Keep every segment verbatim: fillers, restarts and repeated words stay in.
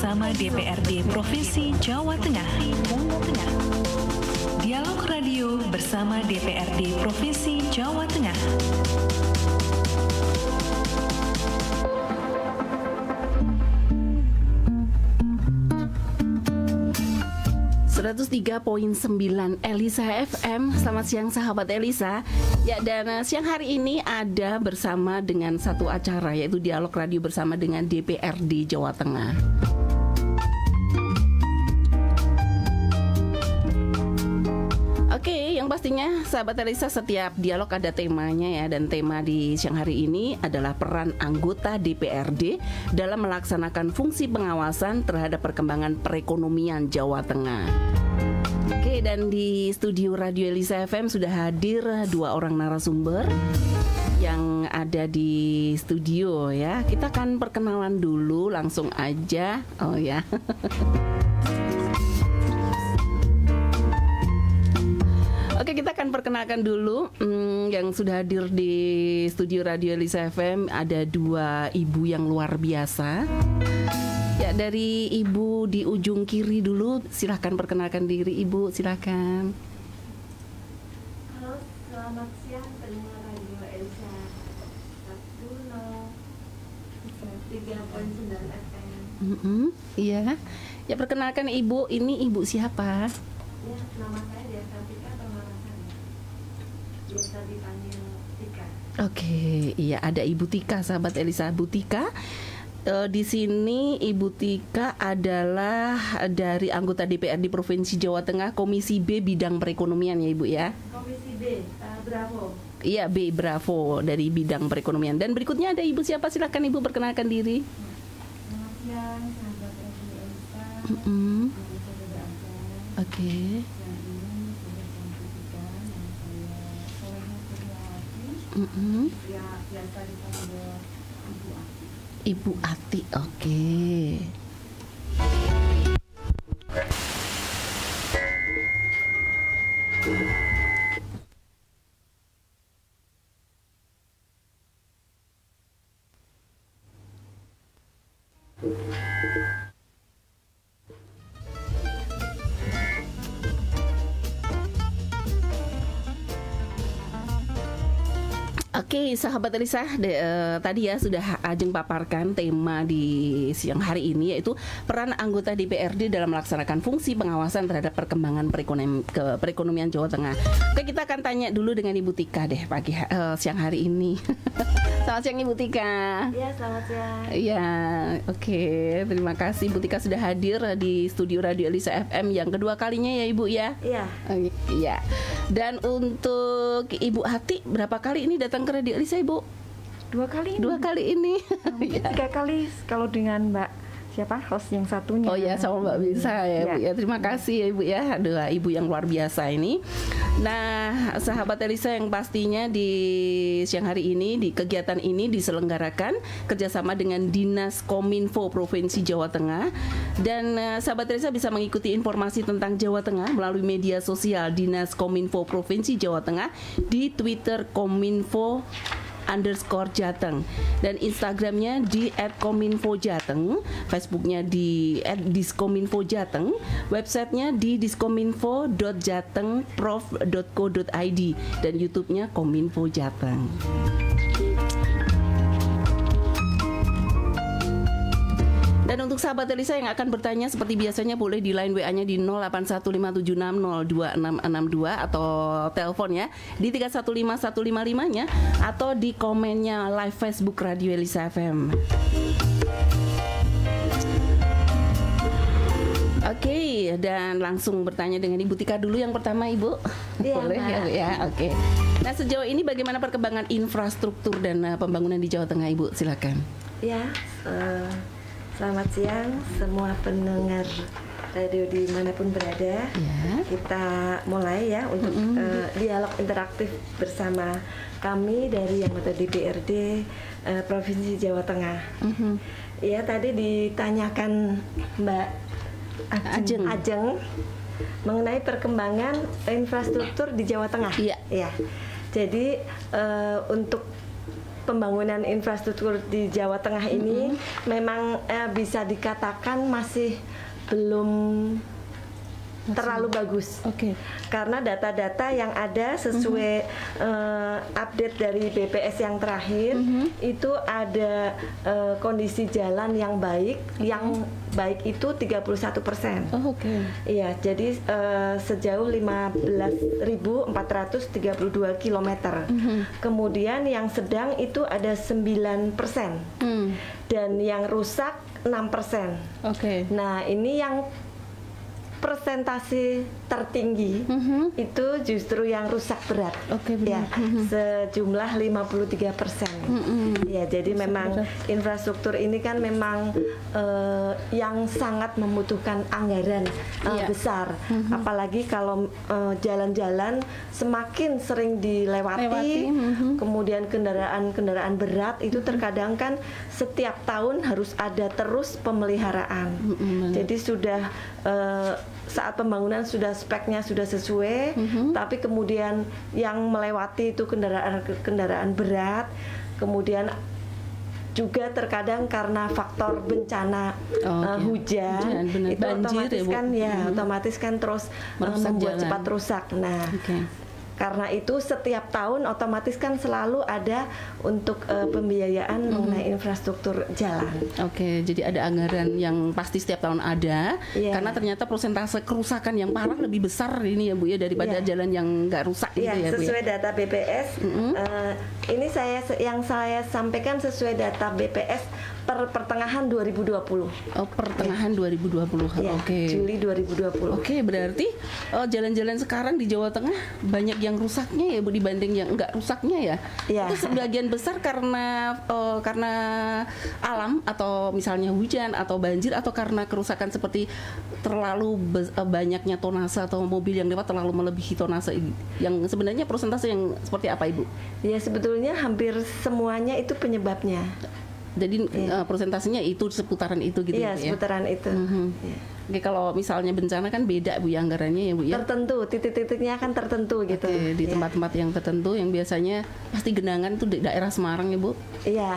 bersama D P R D Provinsi Jawa Tengah. Dialog Radio bersama D P R D Provinsi Jawa Tengah. seratus tiga koma sembilan Elisa F M. Selamat siang sahabat Elisa. Ya, dan uh, siang hari ini ada bersama dengan satu acara, yaitu Dialog Radio bersama dengan D P R D Jawa Tengah. Oke, yang pastinya sahabat Elisa, setiap dialog ada temanya ya. Dan tema di siang hari ini adalah peran anggota D P R D dalam melaksanakan fungsi pengawasan terhadap perkembangan perekonomian Jawa Tengah. Oke, dan di studio Radio Elisa F M sudah hadir dua orang narasumber yang ada di studio ya. Kita akan perkenalan dulu langsung aja. Oh ya. Oke, kita akan perkenalkan dulu hmm, yang sudah hadir di studio Radio Elisa F M. Ada dua ibu yang luar biasa. Ya, dari ibu di ujung kiri dulu, silahkan perkenalkan diri ibu, silahkan. Halo, selamat siang pendengar Radio Elisa seratus tiga koma sembilan F M. Mm-hmm, iya, ya perkenalkan ibu, ini ibu siapa? Ya, nama saya Desa Tika Pemarasan. Biasa dipanggil Tika. Oke, iya, ada Ibu Tika, sahabat Elisa. Bu Tika, e, di sini Ibu Tika adalah dari anggota D P R D Provinsi Jawa Tengah, Komisi B bidang perekonomian ya Ibu ya. Komisi B, uh, Bravo. Iya, B Bravo dari bidang perekonomian. Dan berikutnya ada Ibu siapa? Silakan Ibu perkenalkan diri. Selamat siang, sahabat Radio Elisa. Mm-hmm. Oke. Okay. Mm-hmm. Ya, biasa dipanggil Ibu Ati. Ibu Ati, oke. Okay. Oke, sahabat Elisa, de, uh, tadi ya sudah Ajeng paparkan tema di siang hari ini, yaitu peran anggota D P R D dalam melaksanakan fungsi pengawasan terhadap perkembangan perekonomian, ke perekonomian Jawa Tengah. Oke, kita akan tanya dulu dengan Ibu Tika deh pagi uh, siang hari ini. Selamat siang Ibu Tika. Iya, selamat siang. Iya, oke, terima kasih Ibu Tika sudah hadir di studio Radio Elisa F M yang kedua kalinya ya Ibu ya. Iya. Oh, iya. Dan untuk Ibu Hati, berapa kali ini datang ke Radio Elisa Ibu? Dua kali ini. Dua kali ini. Tiga kali kalau dengan Mbak siapa host yang satunya. Oh ya, sama Mbak Bisa ya, ya. Bu ya. Terima kasih ya Ibu ya. Dua ibu yang luar biasa ini. Nah, sahabat Elisa, yang pastinya di siang hari ini di kegiatan ini diselenggarakan kerjasama dengan Dinas Kominfo Provinsi Jawa Tengah. Dan uh, sahabat Elisa bisa mengikuti informasi tentang Jawa Tengah melalui media sosial Dinas Kominfo Provinsi Jawa Tengah di Twitter Kominfo underscore Jateng, dan Instagramnya di at kominfo jateng, Facebooknya di at diskominfo jateng, websitenya di diskominfo dot jateng prof dot co dot i d, dan YouTube-nya Kominfo Jateng. Dan untuk sahabat Elisa yang akan bertanya seperti biasanya boleh di line W A-nya di nol delapan satu lima tujuh enam nol dua enam enam dua atau telepon ya di tiga satu lima satu lima lima-nya, atau di komennya live Facebook Radio Elisa F M. Oke, okay, dan langsung bertanya dengan Ibu Tika dulu yang pertama Ibu. Ya, boleh ya, ya. Oke. Okay. Nah, sejauh ini bagaimana perkembangan infrastruktur dan uh, pembangunan di Jawa Tengah Ibu? Silakan. Ya, uh, selamat siang semua pendengar radio dimanapun berada. Ya. Kita mulai ya untuk mm-hmm. uh, dialog interaktif bersama kami dari anggota D P R D uh, Provinsi Jawa Tengah. Mm-hmm. Ya, tadi ditanyakan Mbak Ajeng, Ajeng mengenai perkembangan infrastruktur di Jawa Tengah. Iya. Ya. Jadi uh, untuk pembangunan infrastruktur di Jawa Tengah ini Mm-hmm. memang eh, bisa dikatakan masih belum terlalu bagus. Oke. Karena data-data yang ada sesuai uh, update dari B P S yang terakhir itu ada uh, kondisi jalan yang baik, yang baik itu tiga puluh satu persen. Oh, oke. Iya, jadi uh, sejauh lima belas ribu empat ratus tiga puluh dua kilometer. Kemudian yang sedang itu ada sembilan persen. Mm. Dan yang rusak enam persen. Oke. Nah, ini yang persentase tertinggi Mhm. itu justru yang rusak berat. Oke, Ya, benar. Mhm. sejumlah lima puluh tiga persen. Mhm. Ya, jadi memang berat. infrastruktur ini kan memang eh, yang sangat membutuhkan anggaran eh, Iya. besar. Apalagi kalau eh, jalan-jalan semakin sering dilewati, Lewati, mhm. kemudian kendaraan-kendaraan berat itu terkadang kan setiap tahun harus ada terus pemeliharaan. Mhm, benar. Jadi sudah eh, saat pembangunan sudah speknya sudah sesuai, tapi kemudian yang melewati itu kendaraan kendaraan berat, kemudian juga terkadang karena faktor bencana Oh, eh, oke. hujan, Hujan, benar. itu Banjir otomatis ya, Bu? kan ya Mhm. otomatis kan terus eh, Merusak membuat jalan. cepat rusak. Nah, Oke. karena itu setiap tahun otomatis kan selalu ada untuk eh, pembiayaan mengenai infrastruktur jalan. Oke, jadi ada anggaran yang pasti setiap tahun ada, Iya. karena ternyata persentase kerusakan yang parah lebih besar ini ya Bu ya daripada Iya. jalan yang nggak rusak gitu Iya, ya Bu ya. sesuai data B P S. eh, ini saya yang saya sampaikan sesuai data B P S per pertengahan dua ribu dua puluh. Oh, pertengahan dua ribu dua puluh. Ya, Oke. Juli dua ribu dua puluh. Oke, berarti oh, jalan-jalan sekarang di Jawa Tengah banyak yang rusaknya ya Bu dibanding yang enggak rusaknya ya. Iya. Itu sebagian besar karena eh, karena alam atau misalnya hujan atau banjir atau karena kerusakan seperti terlalu be- eh, banyaknya tonase atau mobil yang lewat terlalu melebihi tonase ini. Yang sebenarnya persentase yang seperti apa Ibu? Ya, sebetulnya hampir semuanya itu penyebabnya. Jadi eh, persentasenya itu seputaran itu gitu Iya, ya Bu ya. seputaran itu. Mhm. Iya. Oke, kalau misalnya bencana kan beda Bu ya anggarannya ya Bu ya. Tertentu, titik-titiknya kan tertentu gitu. Oke, di Ya. tempat-tempat yang tertentu yang biasanya pasti genangan itu di daerah Semarang ya Bu. Iya.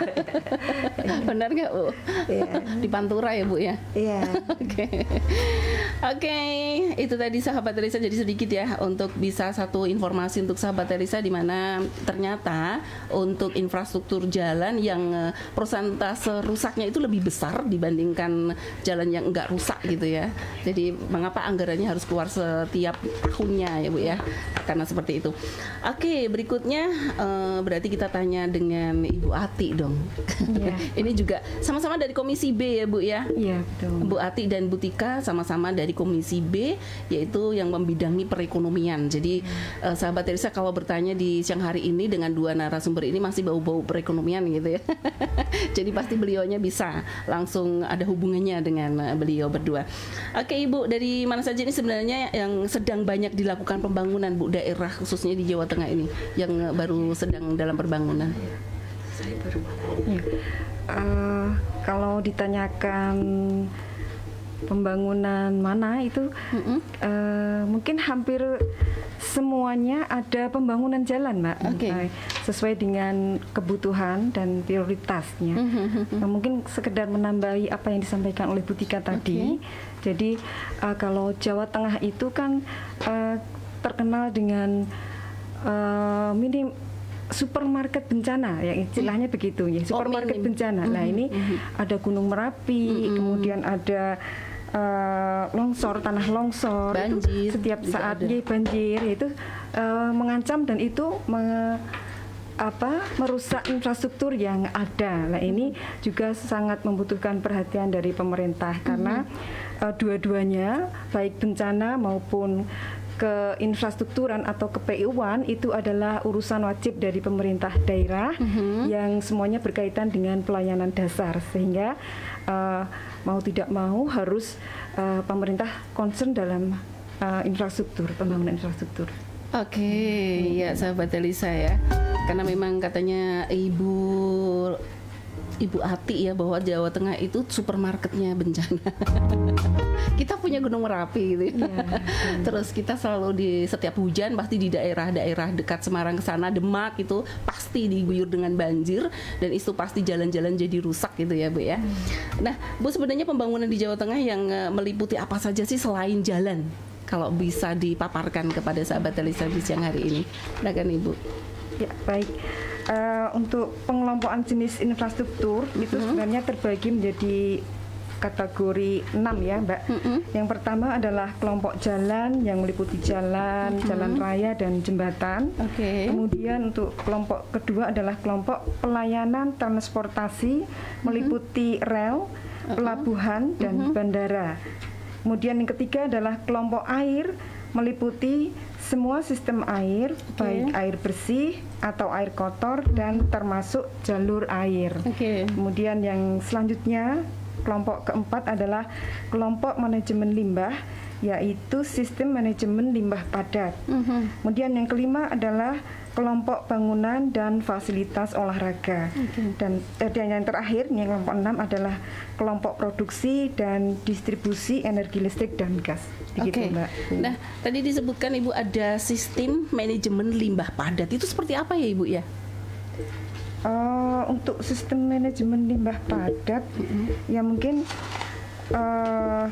Benar nggak Bu? Iya. Di Pantura ya Bu ya. Iya. Oke, oke, itu tadi sahabat Elisa, jadi sedikit ya untuk bisa satu informasi untuk sahabat Elisa di mana ternyata untuk infrastruktur jalan yang eh, persentase rusaknya itu lebih besar dibandingkan jalan yang enggak rusak gitu ya. Jadi mengapa anggarannya harus keluar setiap tahunnya ya Bu ya? Karena seperti itu. Oke, berikutnya eh, berarti kita tanya dengan Ibu Ati dong. Iya. Ini juga sama-sama dari Komisi B ya Bu ya. Iya, betul. Bu Ati dan Bu Tika sama-sama dari Komisi B, yaitu yang membidangi perekonomian. Jadi eh, sahabat Elisa kalau bertanya di siang hari ini dengan dua narasumber ini masih bau-bau perekonomian gitu ya. Jadi pasti beliaunya bisa langsung ada hubungannya dengan eh, beliau berdua. Oke Ibu, dari mana saja ini sebenarnya yang sedang banyak dilakukan pembangunan Bu, daerah khususnya di Jawa Tengah ini yang eh, baru sedang dalam pembangunan? Iya. Eh, kalau ditanyakan pembangunan mana itu, Mm-mm. eh, mungkin hampir semuanya ada pembangunan jalan, Mbak. Oke. Eh, sesuai dengan kebutuhan dan prioritasnya. Mhm. Nah, mungkin sekedar menambahi apa yang disampaikan oleh Bu Tika tadi. Jadi eh, kalau Jawa Tengah itu kan eh, terkenal dengan eh, minim supermarket bencana, ya istilahnya begitu ya, supermarket minim. bencana. Nah, ini ada Gunung Merapi, kemudian ada eh, longsor, tanah longsor, itu Banjir setiap juga saat ada. ya, banjir itu eh, mengancam dan itu me- apa merusak infrastruktur yang ada. Nah, ini juga sangat membutuhkan perhatian dari pemerintah karena eh, dua-duanya baik bencana maupun ke infrastrukturan atau ke P U-an itu adalah urusan wajib dari pemerintah daerah yang semuanya berkaitan dengan pelayanan dasar, sehingga eh, mau tidak mau harus eh, pemerintah concern dalam eh, infrastruktur, pembangunan infrastruktur. Oke, ya sahabat Elisa ya. Karena memang katanya Ibu Ibu Ati ya bahwa Jawa Tengah itu supermarketnya bencana. Kita punya Gunung Merapi gitu ya. Yeah. Terus kita selalu di setiap hujan pasti di daerah-daerah dekat Semarang ke sana, Demak itu pasti diguyur dengan banjir dan itu pasti jalan-jalan jadi rusak gitu ya Bu ya. Hmm. Nah Bu, sebenarnya pembangunan di Jawa Tengah yang uh, meliputi apa saja sih selain jalan? Kalau bisa dipaparkan kepada sahabat Elisa di siang hari ini, silakan Ibu. Ya baik. Uh, untuk pengelompokan jenis infrastruktur mm-hmm. itu sebenarnya terbagi menjadi kategori enam ya Mbak. Mm-hmm. Yang pertama adalah kelompok jalan yang meliputi jalan, mm-hmm. jalan raya dan jembatan. Okay. Kemudian untuk kelompok kedua adalah kelompok pelayanan transportasi mm-hmm. meliputi rel, uh-huh. pelabuhan dan mm-hmm. bandara. Kemudian yang ketiga adalah kelompok air meliputi semua sistem air, okay. baik air bersih atau air kotor dan termasuk jalur air. Okay. Kemudian yang selanjutnya kelompok keempat adalah kelompok manajemen limbah, yaitu sistem manajemen limbah padat. Mm-hmm. Kemudian yang kelima adalah kelompok bangunan dan fasilitas olahraga. Okay. Dan eh, yang terakhir, yang kelompok enam adalah kelompok produksi dan distribusi energi listrik dan gas. Oke. Okay. Nah, tadi disebutkan Ibu ada sistem manajemen limbah padat. Itu seperti apa ya Ibu ya? Uh, untuk sistem manajemen limbah padat, mm-hmm. ya mungkin uh,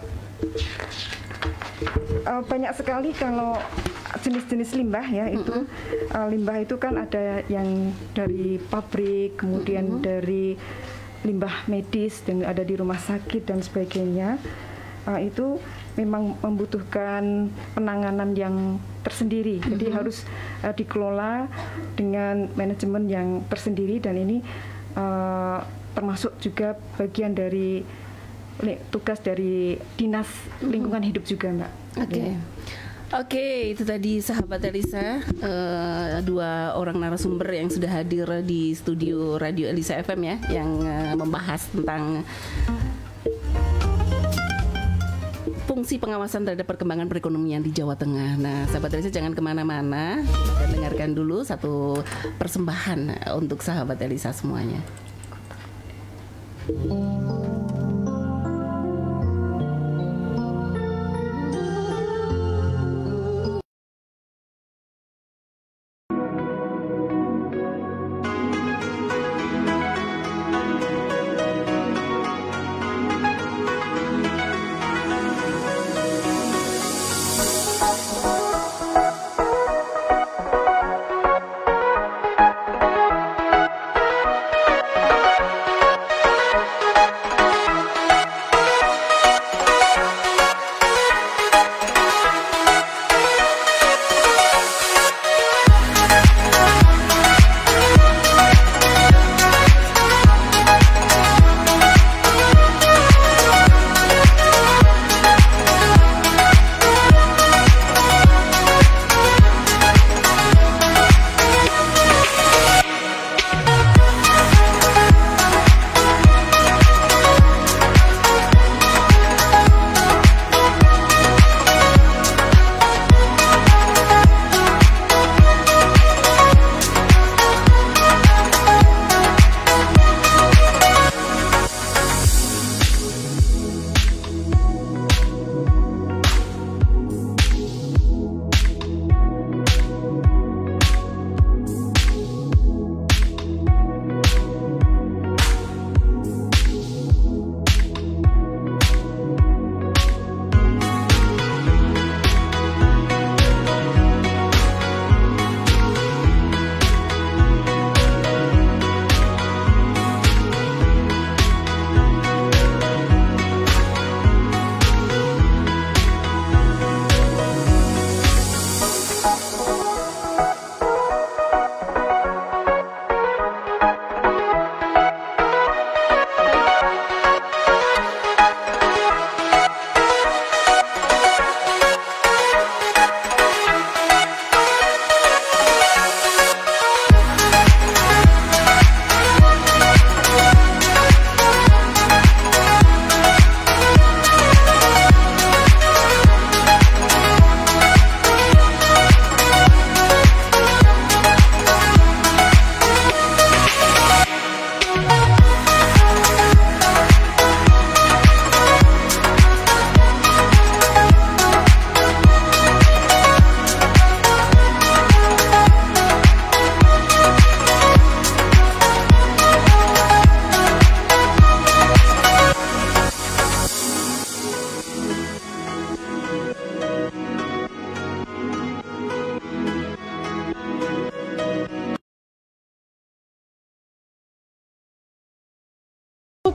uh, banyak sekali kalau jenis-jenis limbah ya mm-hmm. itu uh, limbah itu kan ada yang dari pabrik, kemudian mm-hmm. dari limbah medis dan ada di rumah sakit dan sebagainya. Uh, itu memang membutuhkan penanganan yang tersendiri, mm-hmm. jadi harus uh, dikelola dengan manajemen yang tersendiri dan ini uh, termasuk juga bagian dari tugas dari dinas lingkungan mm-hmm. hidup juga Mbak. Oke. Okay. Ya. Oke, okay, itu tadi sahabat Elisa, uh, dua orang narasumber yang sudah hadir di studio Radio Elisa F M ya, yang uh, membahas tentang fungsi pengawasan terhadap perkembangan perekonomian di Jawa Tengah. Nah, sahabat Elisa jangan kemana-mana, kita dengarkan dulu satu persembahan untuk sahabat Elisa semuanya.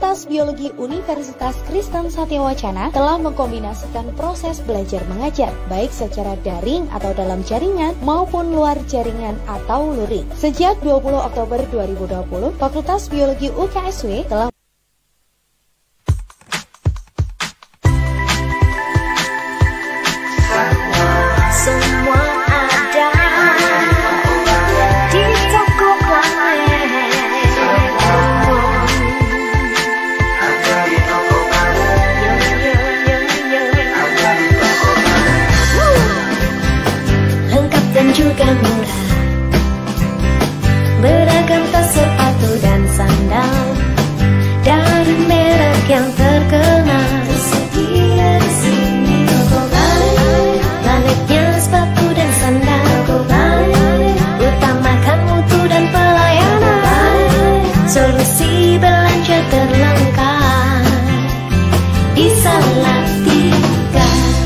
Fakultas Biologi Universitas Kristen Satyawacana telah mengkombinasikan proses belajar mengajar, baik secara daring atau dalam jaringan maupun luar jaringan atau luring. Sejak dua puluh Oktober dua ribu dua puluh, Fakultas Biologi U K S W telah juga murah, beragam tas sepatu dan sandal dari merek yang terkenal tersedia di sini. Baliknya sepatu dan sandal, utamakan mutu dan pelayanan, solusi belanja terlengkap di Salatiga.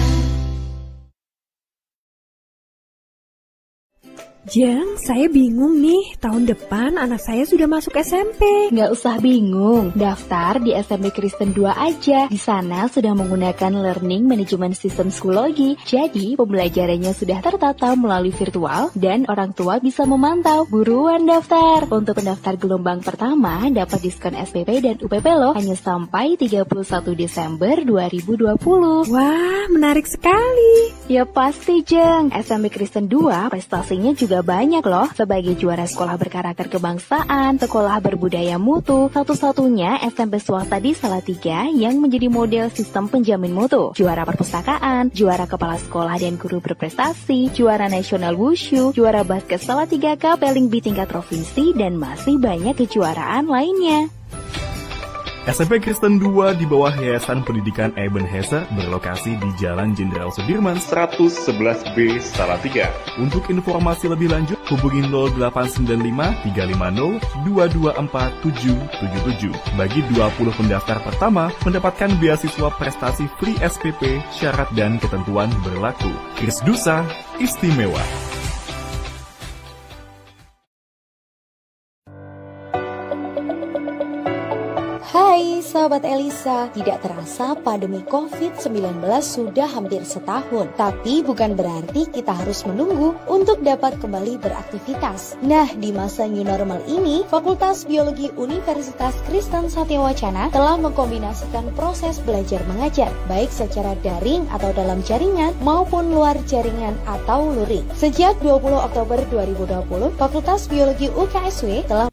Jeng, saya bingung nih, tahun depan anak saya sudah masuk S M P. Nggak usah bingung, daftar di S M P Kristen dua aja. Di sana sudah menggunakan Learning Management System Psikologi. Jadi, pembelajarannya sudah tertata melalui virtual dan orang tua bisa memantau. Buruan daftar. Untuk pendaftar gelombang pertama, dapat diskon S P P dan U P P loh, hanya sampai tiga puluh satu Desember dua ribu dua puluh. Wah, menarik sekali. Ya pasti, Jeng. S M P Kristen dua prestasinya juga banyak loh, sebagai juara sekolah berkarakter kebangsaan, sekolah berbudaya mutu, satu-satunya S M P swasta di Salatiga yang menjadi model sistem penjamin mutu, juara perpustakaan, juara kepala sekolah dan guru berprestasi, juara nasional wushu, juara basket Salatiga Cup Peling B tingkat provinsi, dan masih banyak kejuaraan lainnya. S M P Kristen dua di bawah Yayasan Pendidikan Ebenezer berlokasi di Jalan Jenderal Sudirman seratus sebelas B Salatiga. Untuk informasi lebih lanjut, hubungi nol delapan sembilan lima tiga lima nol dua dua empat tujuh tujuh tujuh. Bagi dua puluh pendaftar pertama, mendapatkan beasiswa prestasi free S P P, syarat dan ketentuan berlaku. Krisdusa istimewa. Hai sahabat Elisa, tidak terasa pandemi covid sembilan belas sudah hampir setahun. Tapi bukan berarti kita harus menunggu untuk dapat kembali beraktivitas. Nah, di masa new normal ini, Fakultas Biologi Universitas Kristen Satyawacana telah mengkombinasikan proses belajar mengajar, baik secara daring atau dalam jaringan maupun luar jaringan atau luring. Sejak dua puluh Oktober dua ribu dua puluh, Fakultas Biologi U K S W telah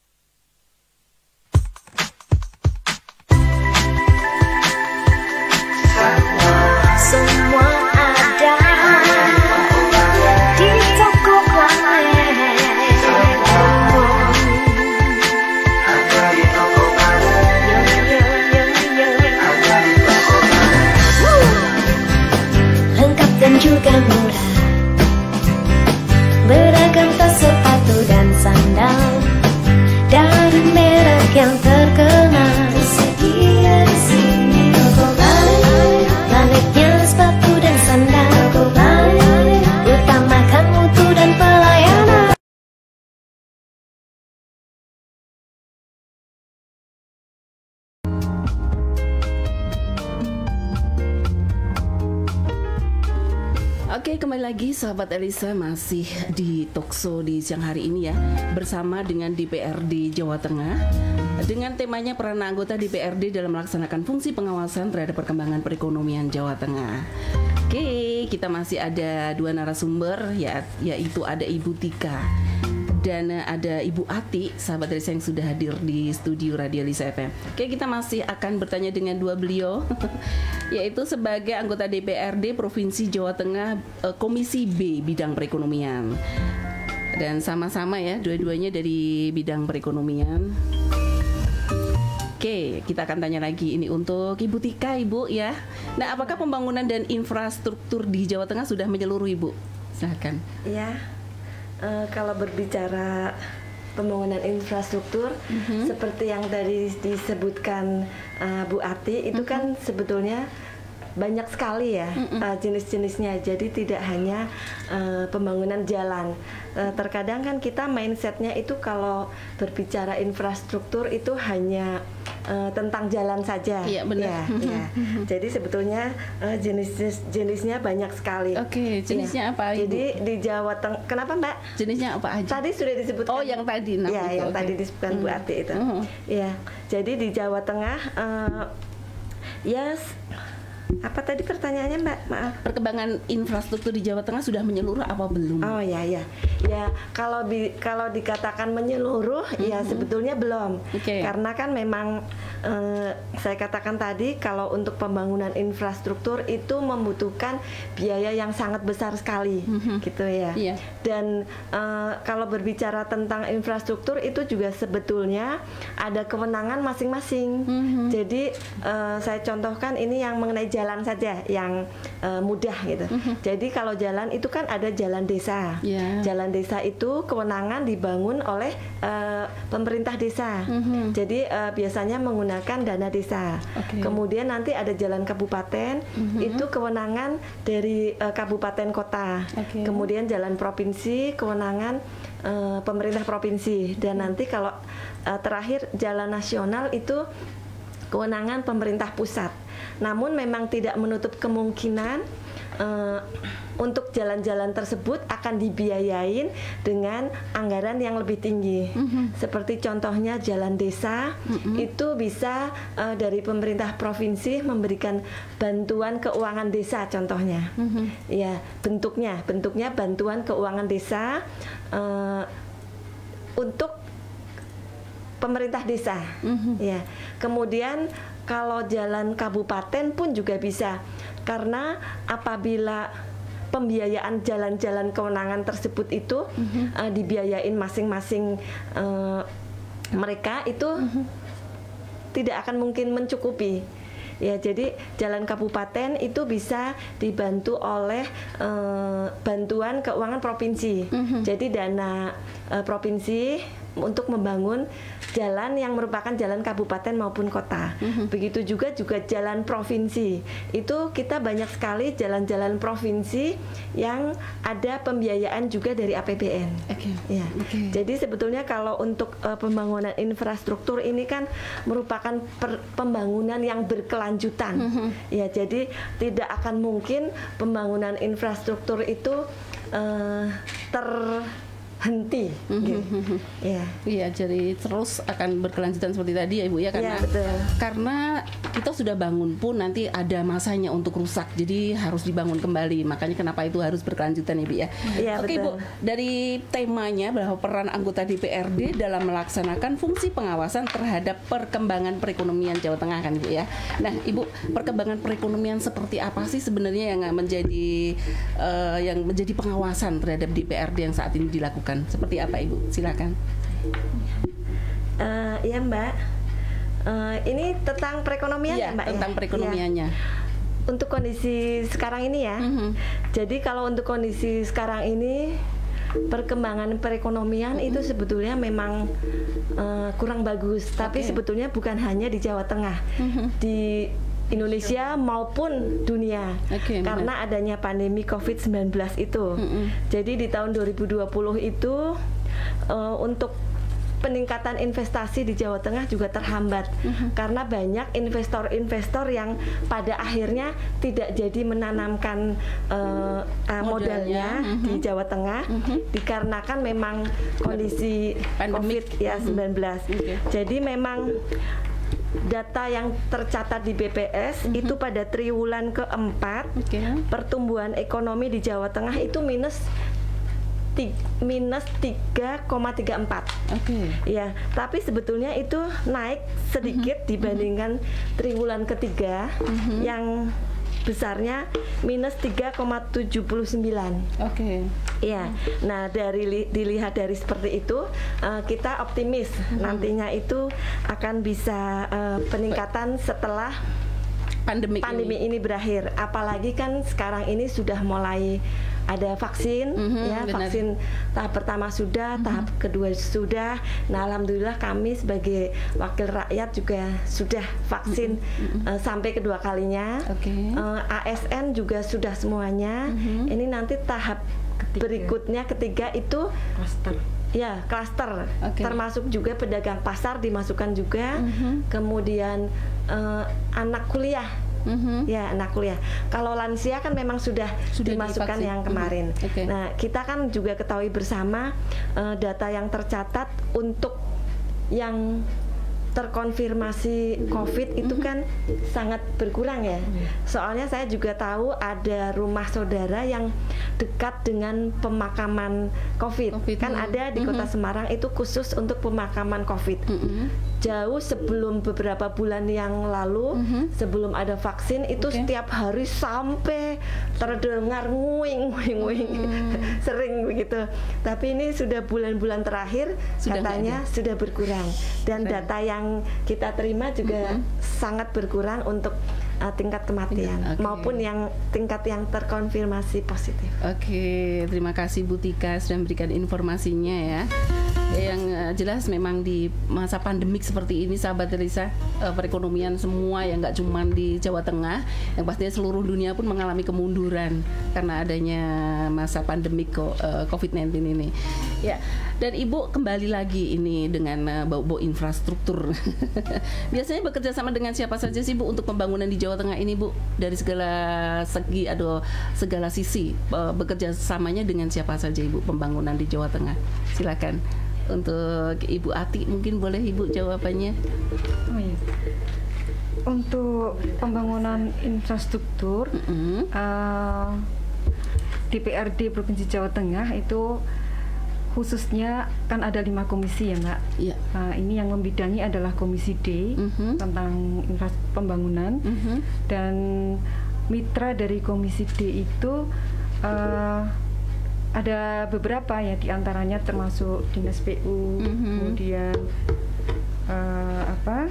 juga murah, beragam tas sepatu dan sandal dari merek yang terkenal tersedia di sini. Baliknya sepatu dan sandal, utamakan mutu dan pelayanan. Oke, kembali lagi sahabat Elisa, masih di Talkshow di siang hari ini ya, bersama dengan D P R D Jawa Tengah, dengan temanya peran anggota D P R D dalam melaksanakan fungsi pengawasan terhadap perkembangan perekonomian Jawa Tengah. Oke, kita masih ada dua narasumber, ya, yaitu ada Ibu Tika dan ada Ibu Ati, sahabat Elisa yang sudah hadir di studio Radio Elisa F M. Oke, kita masih akan bertanya dengan dua beliau, yaitu sebagai anggota D P R D Provinsi Jawa Tengah, Komisi B bidang perekonomian. Dan sama-sama ya, dua-duanya dari bidang perekonomian. Oke, kita akan tanya lagi ini untuk Ibu Tika, Ibu ya. Nah, apakah pembangunan dan infrastruktur di Jawa Tengah sudah menyeluruh, Ibu? Silakan. Ya. Uh, kalau berbicara pembangunan infrastruktur, mm-hmm. seperti yang tadi disebutkan uh, Bu Ati, itu mm-hmm. kan sebetulnya banyak sekali ya uh, jenis-jenisnya. Jadi tidak hanya uh, pembangunan jalan. Uh, terkadang kan kita mindsetnya itu kalau berbicara infrastruktur itu hanya uh, tentang jalan saja. Iya benar. Ya, ya. Jadi sebetulnya uh, jenis-jenisnya banyak sekali. Oke, jenisnya ya. apa? Ibu? Jadi di Jawa Tengah, kenapa Mbak? Jenisnya apa aja? Tadi sudah disebutkan. Oh, yang tadi. Nah, ya, itu, yang okay. tadi disebutkan hmm. Bu Ati itu. Hmm. Ya, jadi di Jawa Tengah, uh, ya. Yes, apa tadi pertanyaannya Mbak? Maaf. Perkembangan infrastruktur di Jawa Tengah sudah menyeluruh apa belum? Oh ya ya, ya kalau bi kalau dikatakan menyeluruh, mm-hmm. ya sebetulnya belum. Okay. Karena kan memang eh, saya katakan tadi kalau untuk pembangunan infrastruktur itu membutuhkan biaya yang sangat besar sekali, mm-hmm. gitu ya. Yeah. Dan eh, kalau berbicara tentang infrastruktur itu juga sebetulnya ada kewenangan masing-masing. Mm-hmm. Jadi eh, saya contohkan ini yang mengenai jalan jalan saja yang uh, mudah gitu. Mm-hmm. Jadi kalau jalan itu kan ada jalan desa. Yeah. Jalan desa itu kewenangan dibangun oleh uh, pemerintah desa. Mm-hmm. Jadi uh, biasanya menggunakan dana desa. Okay. Kemudian nanti ada jalan kabupaten, mm-hmm. itu kewenangan dari uh, kabupaten kota. Okay. Kemudian jalan provinsi kewenangan uh, pemerintah provinsi. Dan nanti kalau uh, terakhir jalan nasional itu kewenangan pemerintah pusat. Namun memang tidak menutup kemungkinan uh, untuk jalan-jalan tersebut akan dibiayain dengan anggaran yang lebih tinggi. Mm-hmm. Seperti contohnya jalan desa, mm-hmm. itu bisa uh, dari pemerintah provinsi memberikan bantuan keuangan desa contohnya. Mm-hmm. Ya, bentuknya bentuknya bantuan keuangan desa uh, untuk pemerintah desa. Mm-hmm. Ya. Kemudian kalau jalan kabupaten pun juga bisa, karena apabila pembiayaan jalan-jalan kewenangan tersebut itu mm-hmm. uh, dibiayain masing-masing uh, mereka itu mm-hmm. tidak akan mungkin mencukupi. Ya, jadi jalan kabupaten itu bisa dibantu oleh uh, bantuan keuangan provinsi. Mm-hmm. Jadi dana uh, provinsi untuk membangun jalan yang merupakan jalan kabupaten maupun kota. Mm-hmm. Begitu juga juga jalan provinsi. Itu kita banyak sekali jalan-jalan provinsi yang ada pembiayaan juga dari A P B N. Okay. Ya. Okay. Jadi sebetulnya kalau untuk uh, pembangunan infrastruktur ini kan merupakan per, pembangunan yang berkelanjutan. Mm-hmm. Ya, jadi tidak akan mungkin pembangunan infrastruktur itu uh, ter henti, mm-hmm. gitu. Ya, iya, jadi terus akan berkelanjutan seperti tadi ya Ibu ya, karena ya, betul. karena kita sudah bangun pun nanti ada masanya untuk rusak, jadi harus dibangun kembali. Makanya kenapa itu harus berkelanjutan ya Ibu ya. Ya, Oke betul. Bu, dari temanya bahwa peran anggota D P R D dalam melaksanakan fungsi pengawasan terhadap perkembangan perekonomian Jawa Tengah kan Ibu ya. Nah Ibu, perkembangan perekonomian seperti apa sih sebenarnya yang menjadi uh, yang menjadi pengawasan terhadap D P R D yang saat ini dilakukan? Seperti apa Ibu? Silakan. Uh, ya Mbak, uh, ini tentang perekonomian ya, ya Mbak? Tentang ya? perekonomiannya. Ya. Untuk kondisi sekarang ini ya. Mm-hmm. Jadi kalau untuk kondisi sekarang ini perkembangan perekonomian mm-hmm. itu sebetulnya memang uh, kurang bagus. Tapi okay. sebetulnya bukan hanya di Jawa Tengah, mm-hmm. di Indonesia maupun dunia, okay, karena benar. adanya pandemi covid sembilan belas itu. Mm-hmm. Jadi di tahun dua ribu dua puluh itu uh, untuk peningkatan investasi di Jawa Tengah juga terhambat, mm-hmm. karena banyak investor-investor yang pada akhirnya tidak jadi menanamkan uh, uh, modalnya, modalnya mm-hmm. di Jawa Tengah, mm-hmm. dikarenakan memang kondisi covid ya sembilan belas. Mm-hmm. Okay. Jadi memang data yang tercatat di B P S mm-hmm. itu pada triwulan keempat, okay. pertumbuhan ekonomi di Jawa Tengah itu minus ti, minus tiga koma tiga empat. Oke. Okay. Ya, tapi sebetulnya itu naik sedikit mm-hmm. dibandingkan triwulan ketiga mm-hmm. yang besarnya minus tiga koma tujuh sembilan. Oke. Okay. Ya, nah dari li, dilihat dari seperti itu uh, kita optimis hmm. nantinya itu akan bisa uh, peningkatan setelah pandemi, pandemi ini. ini berakhir. Apalagi kan sekarang ini sudah mulai ada vaksin, mm-hmm, ya benar. Vaksin tahap pertama sudah, mm-hmm. tahap kedua sudah. Nah, alhamdulillah kami sebagai wakil rakyat juga sudah vaksin mm-hmm. uh, sampai kedua kalinya. Okay. Uh, A S N juga sudah semuanya. Mm-hmm. Ini nanti tahap ketiga. Berikutnya ketiga itu klaster. Ya, klaster. Okay. Termasuk juga pedagang pasar dimasukkan juga. Mm-hmm. Kemudian uh, anak kuliah. Mm-hmm. Ya, anak kuliah. Kalau lansia kan memang sudah, sudah dimasukkan divaksin. Yang kemarin. Mm-hmm. Okay. Nah, kita kan juga ketahui bersama uh, data yang tercatat untuk yang terkonfirmasi COVID itu kan mm-hmm. sangat berkurang ya. Mm-hmm. Soalnya saya juga tahu ada rumah saudara yang dekat dengan pemakaman COVID. COVID kan mm-hmm. ada di Kota mm-hmm. Semarang itu khusus untuk pemakaman COVID. Mm-hmm. Jauh sebelum beberapa bulan yang lalu, mm-hmm. sebelum ada vaksin itu okay. setiap hari sampai terdengar nguing nguing nguing mm-hmm. sering begitu. Tapi ini sudah bulan-bulan terakhir sudah katanya sudah berkurang dan Keren. Data yang kita terima juga mm-hmm. sangat berkurang untuk uh, tingkat kematian okay. maupun yang tingkat yang terkonfirmasi positif. Oke, okay. Terima kasih Bu Tika sudah memberikan informasinya ya. Yang uh, jelas memang di masa pandemik seperti ini sahabat Elisa, uh, perekonomian semua yang nggak cuma di Jawa Tengah, yang pastinya seluruh dunia pun mengalami kemunduran karena adanya masa pandemik uh, COVID sembilan belas ini. Ya, dan Ibu kembali lagi ini dengan uh, bau-bau infrastruktur. Biasanya bekerja sama dengan siapa saja sih Bu untuk pembangunan di Jawa Tengah ini Bu? Dari segala segi atau segala sisi uh, bekerja samanya dengan siapa saja Ibu pembangunan di Jawa Tengah? Silakan. Untuk Ibu Ati mungkin boleh Ibu jawabannya. Oh iya. Untuk pembangunan infrastruktur mm-hmm. uh, D P R D Provinsi Jawa Tengah itu khususnya kan ada lima komisi ya Mbak. Yeah. Uh, ini yang membidangi adalah Komisi D mm-hmm. tentang infrastruktur pembangunan mm-hmm. dan mitra dari Komisi D itu uh, ada beberapa ya, diantaranya termasuk Dinas P U, mm-hmm. kemudian uh, apa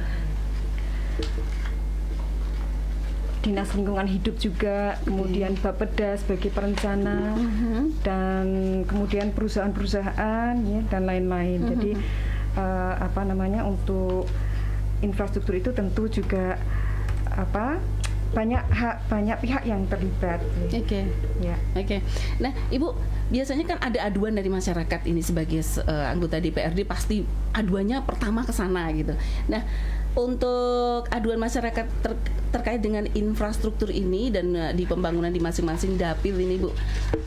Dinas Lingkungan Hidup juga, kemudian Bapeda sebagai perencana, mm-hmm. dan kemudian perusahaan-perusahaan ya dan lain-lain. Mm-hmm. Jadi uh, apa namanya untuk infrastruktur itu tentu juga apa banyak hak banyak pihak yang terlibat. Oke, okay. ya, oke. Okay. Nah, Ibu biasanya kan ada aduan dari masyarakat ini sebagai uh, anggota D P R D pasti aduannya pertama ke sana gitu. Nah, untuk aduan masyarakat ter terkait dengan infrastruktur ini dan uh, di pembangunan di masing-masing dapil ini, Bu.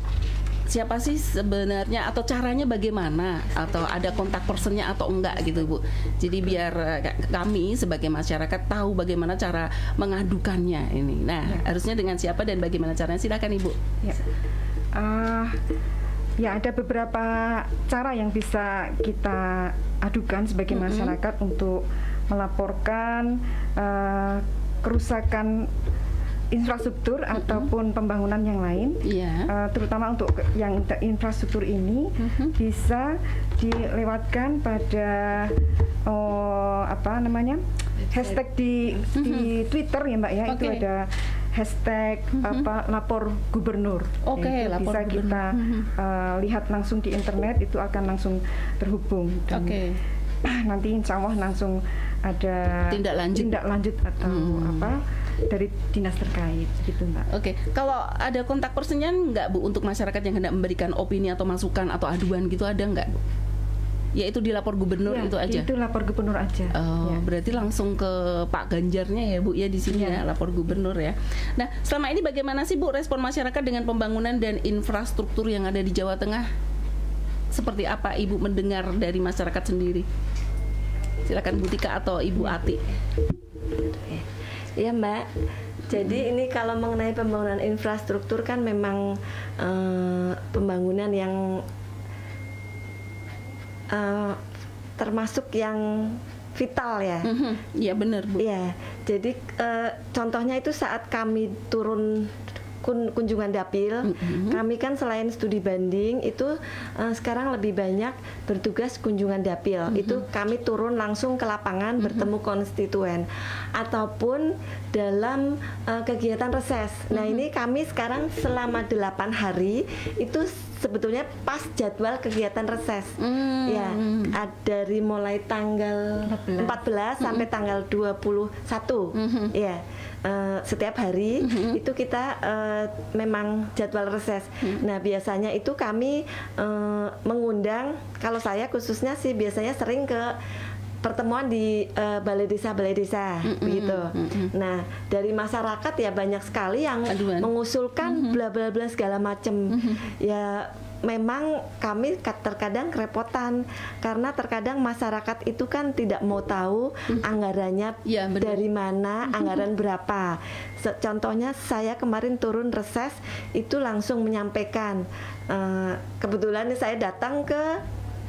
Siapa sih sebenarnya atau caranya bagaimana atau ada kontak personnya atau enggak gitu Bu. Jadi biar uh, kami sebagai masyarakat tahu bagaimana cara mengadukannya ini. Nah, ya. Harusnya dengan siapa dan bagaimana caranya? Silakan Ibu. Ya. Uh, ya ada beberapa cara yang bisa kita adukan sebagai mm-hmm. masyarakat untuk melaporkan uh, kerusakan infrastruktur mm-hmm. ataupun pembangunan yang lain, yeah. uh, terutama untuk yang infrastruktur ini mm-hmm. bisa dilewatkan pada oh, apa namanya hashtag di mm-hmm. di Twitter ya Mbak ya, okay. Itu ada hashtag mm-hmm. apa lapor gubernur. Oke, okay, lapor bisa gubernur. Kita mm-hmm. uh, lihat langsung di internet, itu akan langsung terhubung. Oke. Okay. Nanti insya Allah langsung ada tindak lanjut, tindak lanjut atau hmm. apa dari dinas terkait gitu Mbak. Oke, okay. Kalau ada kontak personnya nggak Bu untuk masyarakat yang hendak memberikan opini atau masukan atau aduan gitu, ada nggak Bu? Ya itu di lapor gubernur ya, itu aja. Itu lapor gubernur aja. Oh, ya. Berarti langsung ke Pak Ganjarnya ya Bu ya di sini ya. ya lapor gubernur ya. Nah, selama ini bagaimana sih Bu respon masyarakat dengan pembangunan dan infrastruktur yang ada di Jawa Tengah? Seperti apa Ibu mendengar dari masyarakat sendiri? Silakan Bu Tika atau Ibu Ati. Ya Mbak, jadi ini kalau mengenai pembangunan infrastruktur kan memang uh, pembangunan yang uh, termasuk yang vital ya. Iya mm-hmm. benar Bu. Iya, jadi uh, contohnya itu saat kami turun kun, kunjungan dapil. Mm-hmm. Kami kan selain studi banding itu uh, sekarang lebih banyak bertugas kunjungan dapil. Mm-hmm. Itu kami turun langsung ke lapangan, mm-hmm. bertemu konstituen ataupun dalam uh, kegiatan reses. Mm-hmm. Nah, ini kami sekarang selama delapan hari itu sebetulnya pas jadwal kegiatan reses. Mm. Ya, ada dari mulai tanggal empat belas mm-hmm. sampai tanggal dua puluh satu. Mm-hmm. Ya. Uh, setiap hari mm-hmm. itu kita uh, memang jadwal reses. Mm-hmm. Nah, biasanya itu kami uh, mengundang, kalau saya khususnya sih biasanya sering ke pertemuan di uh, balai desa balai desa mm-hmm. begitu. Mm-hmm. Nah, dari masyarakat ya banyak sekali yang Aduan. mengusulkan mm-hmm. bla bla bla segala macam. Mm-hmm. Ya memang kami terkadang kerepotan karena terkadang masyarakat itu kan tidak mau tahu hmm. anggarannya ya, dari mana, anggaran berapa. Contohnya saya kemarin turun reses itu langsung menyampaikan, uh, kebetulan saya datang ke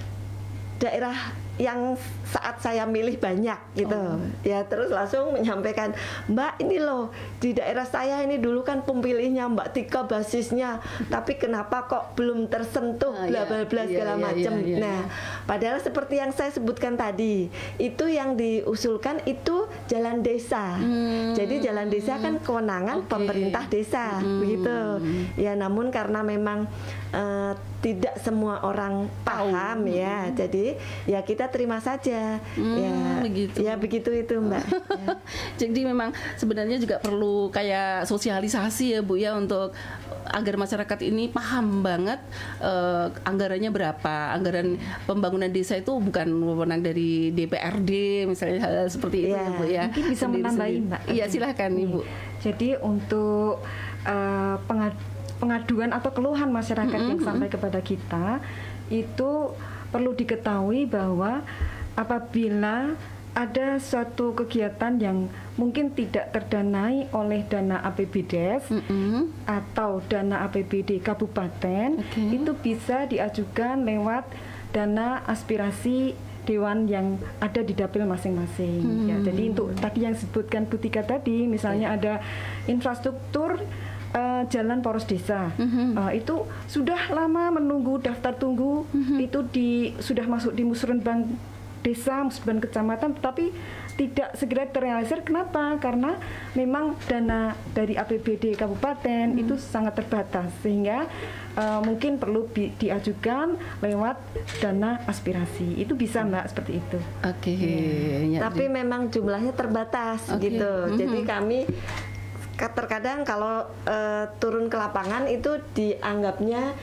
daerah yang saat saya milih banyak gitu. Oh. Ya terus langsung menyampaikan, Mbak ini loh di daerah saya ini dulu kan pemilihnya Mbak Tika basisnya, tapi kenapa kok belum tersentuh bla bla bla segala iya, macam. Iya, iya, nah, iya. Padahal seperti yang saya sebutkan tadi, itu yang diusulkan itu jalan desa. Hmm. Jadi jalan desa kan kewenangan okay. pemerintah desa, hmm. begitu. Ya namun karena memang uh, tidak semua orang paham oh. ya, jadi ya kita terima saja. Hmm, ya, begitu. Ya begitu itu Mbak. Ya. Jadi memang sebenarnya juga perlu kayak sosialisasi ya Bu ya, untuk agar masyarakat ini paham banget uh, anggarannya berapa. Anggaran pembangunan desa itu bukan wewenang dari D P R D misalnya, hal seperti itu ya, ya Bu ya. Mungkin bisa menambahi Mbak. Iya silahkan Ibu. Jadi untuk uh, pengad- pengaduan atau keluhan masyarakat mm-hmm. yang sampai kepada kita itu perlu diketahui bahwa apabila ada suatu kegiatan yang mungkin tidak terdanai oleh dana A P B D E S mm-hmm. atau dana A P B D kabupaten, okay. itu bisa diajukan lewat dana aspirasi dewan yang ada di dapil masing-masing. Hmm. Ya, jadi untuk tadi yang disebutkan Bu Tika tadi, misalnya okay. ada infrastruktur Uh, jalan poros desa, mm-hmm. uh, itu sudah lama menunggu daftar tunggu, mm-hmm. itu di sudah masuk di musrenbang desa, musrenbang kecamatan, tetapi tidak segera terrealisir. Kenapa? Karena memang dana dari A P B D kabupaten mm-hmm. itu sangat terbatas, sehingga uh, mungkin perlu bi- diajukan lewat dana aspirasi. Itu bisa Mbak seperti itu. Oke. Okay. Ya. Tapi memang jumlahnya terbatas, okay. gitu. Mm-hmm. Jadi kami terkadang kalau uh, turun ke lapangan itu dianggapnya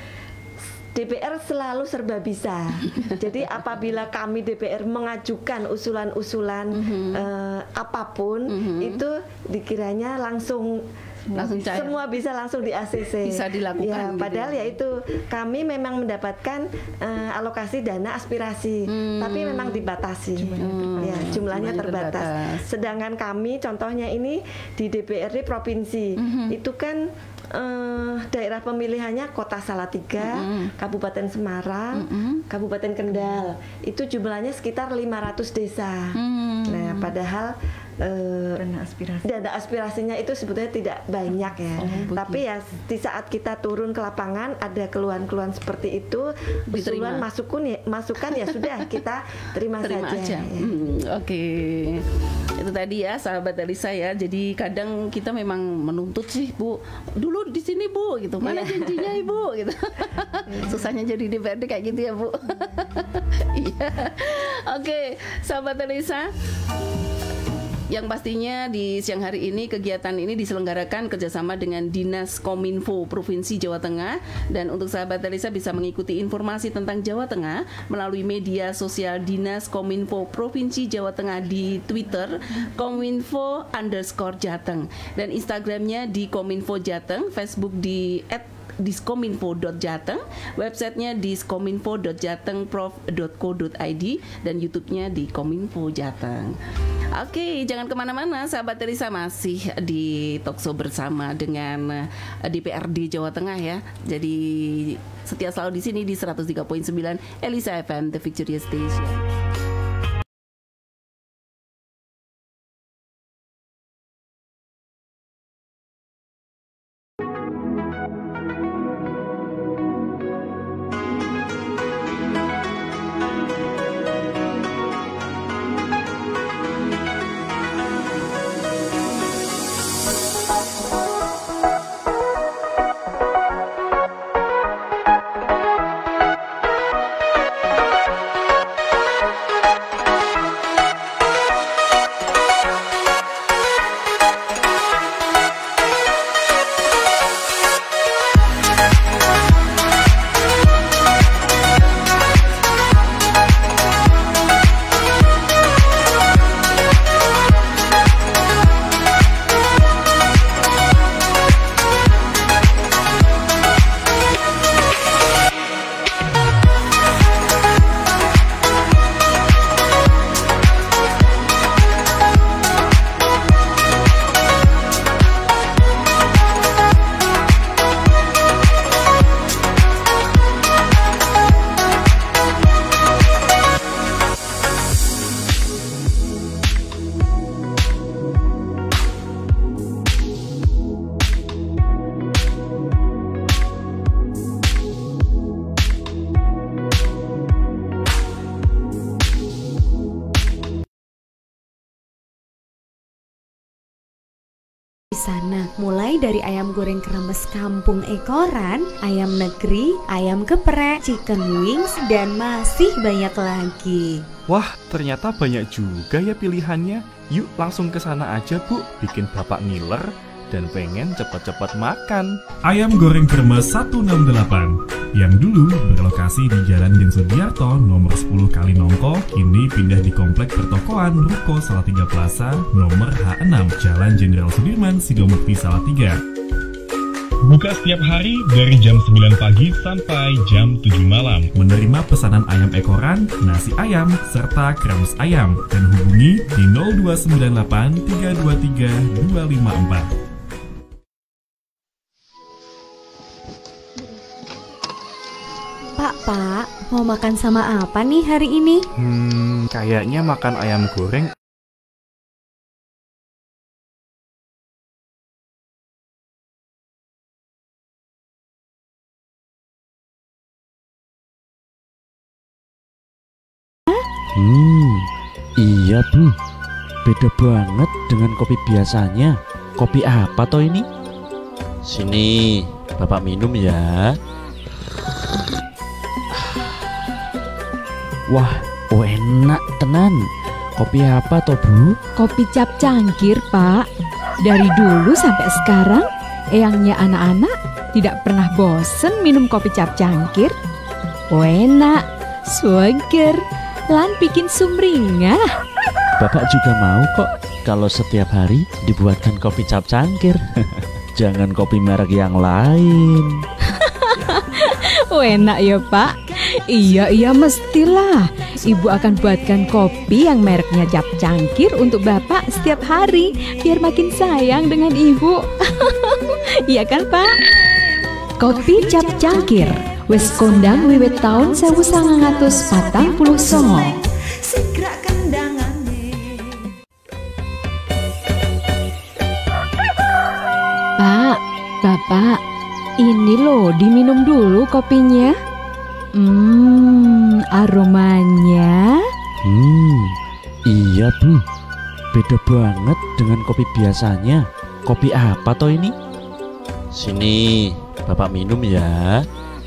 D P R selalu serba bisa. Jadi apabila kami D P R mengajukan usulan-usulan mm-hmm. uh, apapun mm-hmm. itu dikiranya langsung langsung cair. Semua bisa langsung di A C C. Bisa dilakukan. Ya, gitu padahal ya. ya itu kami memang mendapatkan uh, alokasi dana aspirasi, hmm. tapi memang dibatasi. Hmm. Ya, jumlahnya terbatas. terbatas. Sedangkan kami contohnya ini di D P R D provinsi, hmm. itu kan uh, daerah pemilihannya Kota Salatiga, hmm. Kabupaten Semarang, hmm. Kabupaten Kendal. Itu jumlahnya sekitar lima ratus desa. Hmm. Nah, padahal Uh, dana aspirasi. Dana aspirasinya itu sebetulnya tidak banyak ya. Oh, tapi ya di saat kita turun ke lapangan ada keluhan-keluhan seperti itu, usulan masukan ya, masukan ya sudah kita terima, terima saja. aja. Ya. Hmm, Oke, okay. Itu tadi ya sahabat Elisa ya. Jadi kadang kita memang menuntut sih Bu, dulu di sini Bu, gitu. Mana janjinya Ibu, gitu. Susahnya jadi D P R D kayak gitu ya Bu. Iya. Oke, okay. Sahabat Elisa. Yang pastinya di siang hari ini kegiatan ini diselenggarakan kerjasama dengan Dinas Kominfo Provinsi Jawa Tengah. Dan untuk sahabat Elisa bisa mengikuti informasi tentang Jawa Tengah melalui media sosial Dinas Kominfo Provinsi Jawa Tengah di Twitter Kominfo underscore Jateng, dan Instagramnya di Kominfo Jateng, Facebook di at diskominfo dot jateng, websitenya diskominfo dot jatengprof dot co dot id, dan YouTube-nya di Kominfo Jateng. Oke, jangan kemana-mana, sahabat Elisa, masih di Talkshow bersama dengan D P R D Jawa Tengah ya. Jadi setia selalu di sini di seratus tiga koma sembilan Elisa F M, The Victorious Station. Di sana, mulai dari ayam goreng kremes kampung ekoran, ayam negeri, ayam geprek, chicken wings, dan masih banyak lagi. Wah, ternyata banyak juga ya pilihannya. Yuk langsung ke sana aja, Bu. Bikin Bapak ngiler dan pengen cepat-cepat makan. Ayam goreng kremes seratus enam puluh delapan yang dulu berlokasi di Jalan Gen Sudiarto nomor sepuluh Kalinongko, kini pindah di Komplek Pertokoan Ruko Salatiga Plaza nomor H enam Jalan Jenderal Sudirman Sidomukti Salatiga. Buka setiap hari dari jam sembilan pagi sampai jam tujuh malam. Menerima pesanan ayam ekoran, nasi ayam, serta kremes ayam. Dan hubungi di nol dua sembilan delapan tiga dua tiga dua lima empat. Pak, Pak, mau makan sama apa nih hari ini? Hmm, kayaknya makan ayam goreng. Hmm, iya Bu, beda banget dengan kopi biasanya. Kopi apa toh ini? Sini, Bapak minum ya. Wah, oh enak tenan. Kopi apa toh Bu? Kopi cap cangkir Pak. Dari dulu sampai sekarang, eyangnya anak-anak tidak pernah bosen minum kopi cap cangkir. Oh enak, seger, lan bikin sumringah. Bapak juga mau kok kalau setiap hari dibuatkan kopi cap cangkir. Jangan kopi merek yang lain. Oh enak ya Pak. Iya iya mestilah. Ibu akan buatkan kopi yang mereknya cap cangkir untuk Bapak setiap hari, biar makin sayang dengan Ibu. Iya kan Pak? Kopi cap cangkir wis kondang wiwit taun sewu sangang atus patang puluh songo. Pak, Bapak, ini loh diminum dulu kopinya. Hmm, aromanya. Hmm, iya Bu, beda banget dengan kopi biasanya. Kopi apa toh ini? Sini, Bapak minum ya.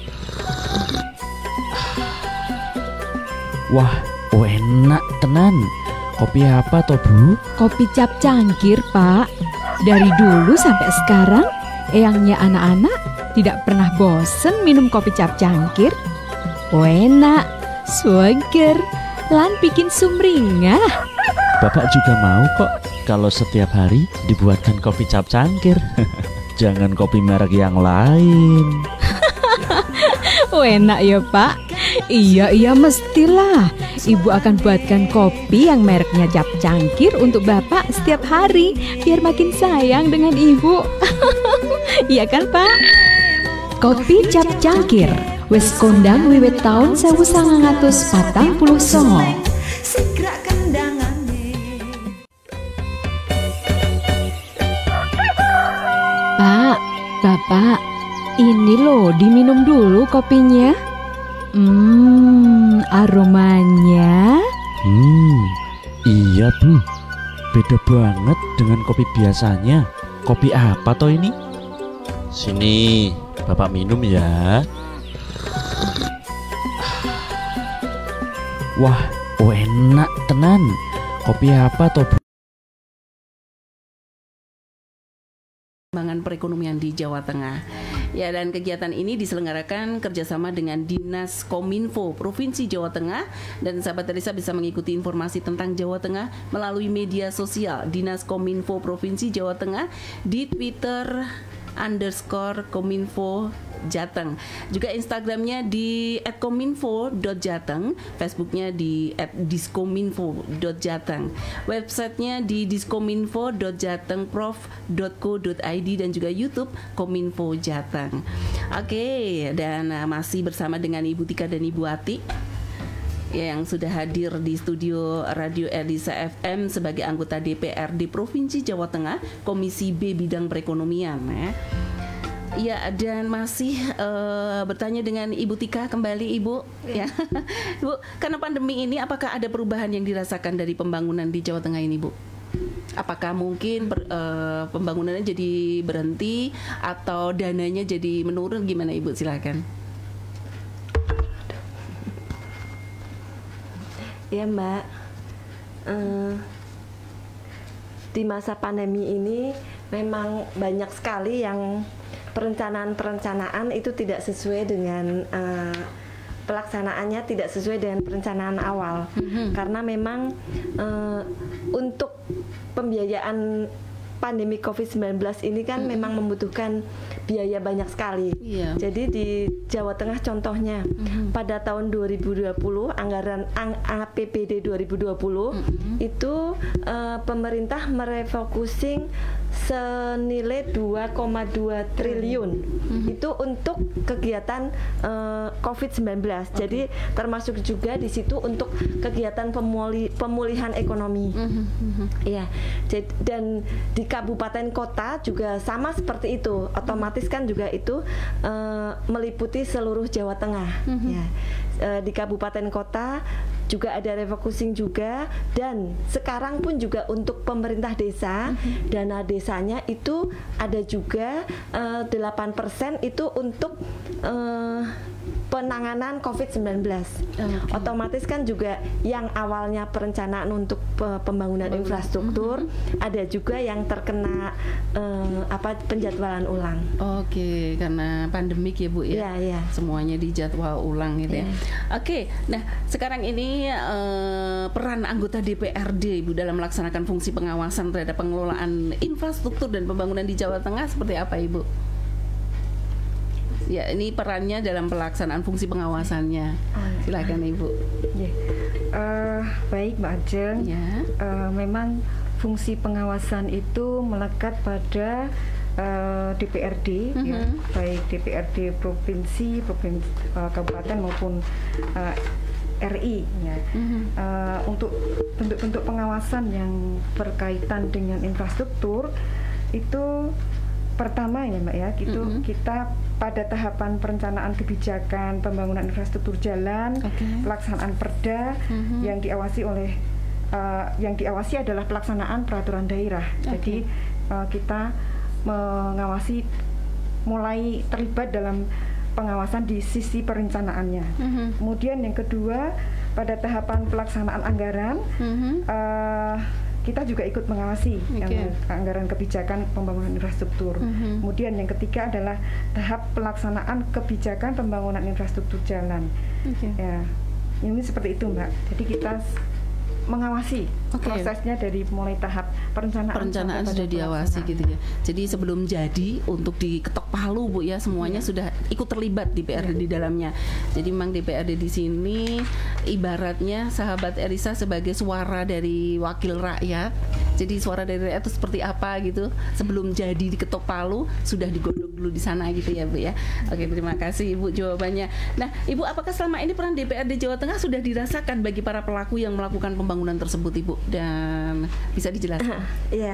Wah, oh enak tenan. Kopi apa toh Bu? Kopi cap cangkir Pak. Dari dulu sampai sekarang, eyangnya anak-anak tidak pernah bosen minum kopi cap cangkir. Oh enak, seger, lan bikin sumringah. Bapak juga mau kok kalau setiap hari dibuatkan kopi cap cangkir. Jangan kopi merek yang lain. Oh enak ya Pak. Iya iya mestilah. Ibu akan buatkan kopi yang mereknya cap cangkir untuk Bapak setiap hari, biar makin sayang dengan Ibu. Iya kan Pak? Kopi cap cangkir wis kondang wiwit taun sewu sangang atus patang puluh songo. Pak, Bapak, ini loh diminum dulu kopinya. Hmm, aromanya. Hmm, iya Bu, beda banget dengan kopi biasanya. Kopi apa toh ini? Sini, Bapak minum ya. Wah, oh enak tenan. Kopi apa toh Bu? Pengembangan perekonomian di Jawa Tengah. Ya, dan kegiatan ini diselenggarakan kerjasama dengan Dinas Kominfo Provinsi Jawa Tengah, dan sahabat Elisa bisa mengikuti informasi tentang Jawa Tengah melalui media sosial Dinas Kominfo Provinsi Jawa Tengah di Twitter underscore Kominfo Jateng, juga Instagramnya di et kominfo dot jateng, Facebooknya di et diskominfo dot jateng, websitenya di diskominfo dot jatengprof dot co dot id, dan juga YouTube Kominfo Jateng. Oke, dan uh, masih bersama dengan Ibu Tika dan Ibu Ati ya, yang sudah hadir di studio Radio Elisa F M sebagai anggota D P R D Provinsi Jawa Tengah, Komisi B bidang perekonomian ya. Ya, dan masih uh, bertanya dengan Ibu Tika kembali Ibu ya. Bu, karena pandemi ini apakah ada perubahan yang dirasakan dari pembangunan di Jawa Tengah ini Bu? Apakah mungkin per, uh, pembangunannya jadi berhenti atau dananya jadi menurun, gimana Ibu? Silakan. Ya Mbak, uh, di masa pandemi ini memang banyak sekali yang perencanaan-perencanaan itu tidak sesuai dengan uh, pelaksanaannya tidak sesuai dengan perencanaan awal, mm-hmm. karena memang uh, untuk pembiayaan pandemi covid sembilan belas ini kan mm-hmm. memang membutuhkan biaya banyak sekali. Yeah. Jadi di Jawa Tengah contohnya mm-hmm. pada tahun dua ribu dua puluh anggaran A P B D dua ribu dua puluh mm-hmm. itu uh, pemerintah merefocusing senilai dua koma dua triliun mm-hmm. itu untuk kegiatan uh, covid sembilan belas. Okay. Jadi termasuk juga di situ untuk kegiatan pemuli, pemulihan ekonomi. Mm-hmm. Ya. Dan di kabupaten kota juga sama seperti itu. Otomatis kan juga itu uh, meliputi seluruh Jawa Tengah. Mm-hmm. Ya. Uh, di kabupaten kota juga ada refocusing juga, dan sekarang pun juga untuk pemerintah desa, mm-hmm. dana desanya itu ada juga uh, delapan persen itu untuk uh, penanganan covid sembilan belas. Okay. Otomatis kan juga yang awalnya perencanaan untuk pembangunan mm-hmm. infrastruktur, mm-hmm. ada juga yang terkena uh, apa penjadwalan ulang. Oke, okay, karena pandemik ya Bu ya. Yeah, yeah. Semuanya dijadwal ulang gitu yeah. ya. Oke, okay, nah sekarang ini uh, peran anggota D P R D Ibu dalam melaksanakan fungsi pengawasan terhadap pengelolaan infrastruktur dan pembangunan di Jawa Tengah seperti apa Ibu? Ya, ini perannya dalam pelaksanaan fungsi pengawasannya. Silakan Ibu. Yeah. Uh, baik Mbak Ajeng. Yeah. Uh, memang fungsi pengawasan itu melekat pada uh, D P R D, mm-hmm. ya, baik D P R D provinsi, provinsi uh, kabupaten maupun uh, R I. Ya. Mm-hmm. Uh, untuk bentuk-bentuk pengawasan yang berkaitan dengan infrastruktur itu pertama ya Mbak ya, gitu mm-hmm. kita pada tahapan perencanaan kebijakan pembangunan infrastruktur jalan, okay. pelaksanaan perda mm-hmm. yang diawasi oleh uh, yang diawasi adalah pelaksanaan peraturan daerah. Okay. Jadi uh, kita mengawasi mulai terlibat dalam pengawasan di sisi perencanaannya. Mm-hmm. Kemudian yang kedua pada tahapan pelaksanaan anggaran. Mm-hmm. uh, kita juga ikut mengawasi okay. yang anggaran kebijakan pembangunan infrastruktur. Mm-hmm. Kemudian yang ketiga adalah tahap pelaksanaan kebijakan pembangunan infrastruktur jalan. Okay. Ya, ini seperti itu Mbak. Jadi kita mengawasi okay. prosesnya dari mulai tahap perencanaan. Perencanaan sudah diawasi gitu ya. Jadi sebelum jadi untuk diketok palu Bu ya, semuanya yeah. sudah ikut terlibat D P R D yeah. di dalamnya. Jadi memang D P R D di sini ibaratnya sahabat Elisa sebagai suara dari wakil rakyat. Jadi suara dari rakyat itu seperti apa gitu. Sebelum jadi diketok palu sudah digodok dulu di sana gitu ya Bu ya. Oke, terima kasih Ibu jawabannya. Nah, Ibu, apakah selama ini peran D P R D Jawa Tengah sudah dirasakan bagi para pelaku yang melakukan pembangunan tersebut Ibu, dan bisa dijelaskan? Iya.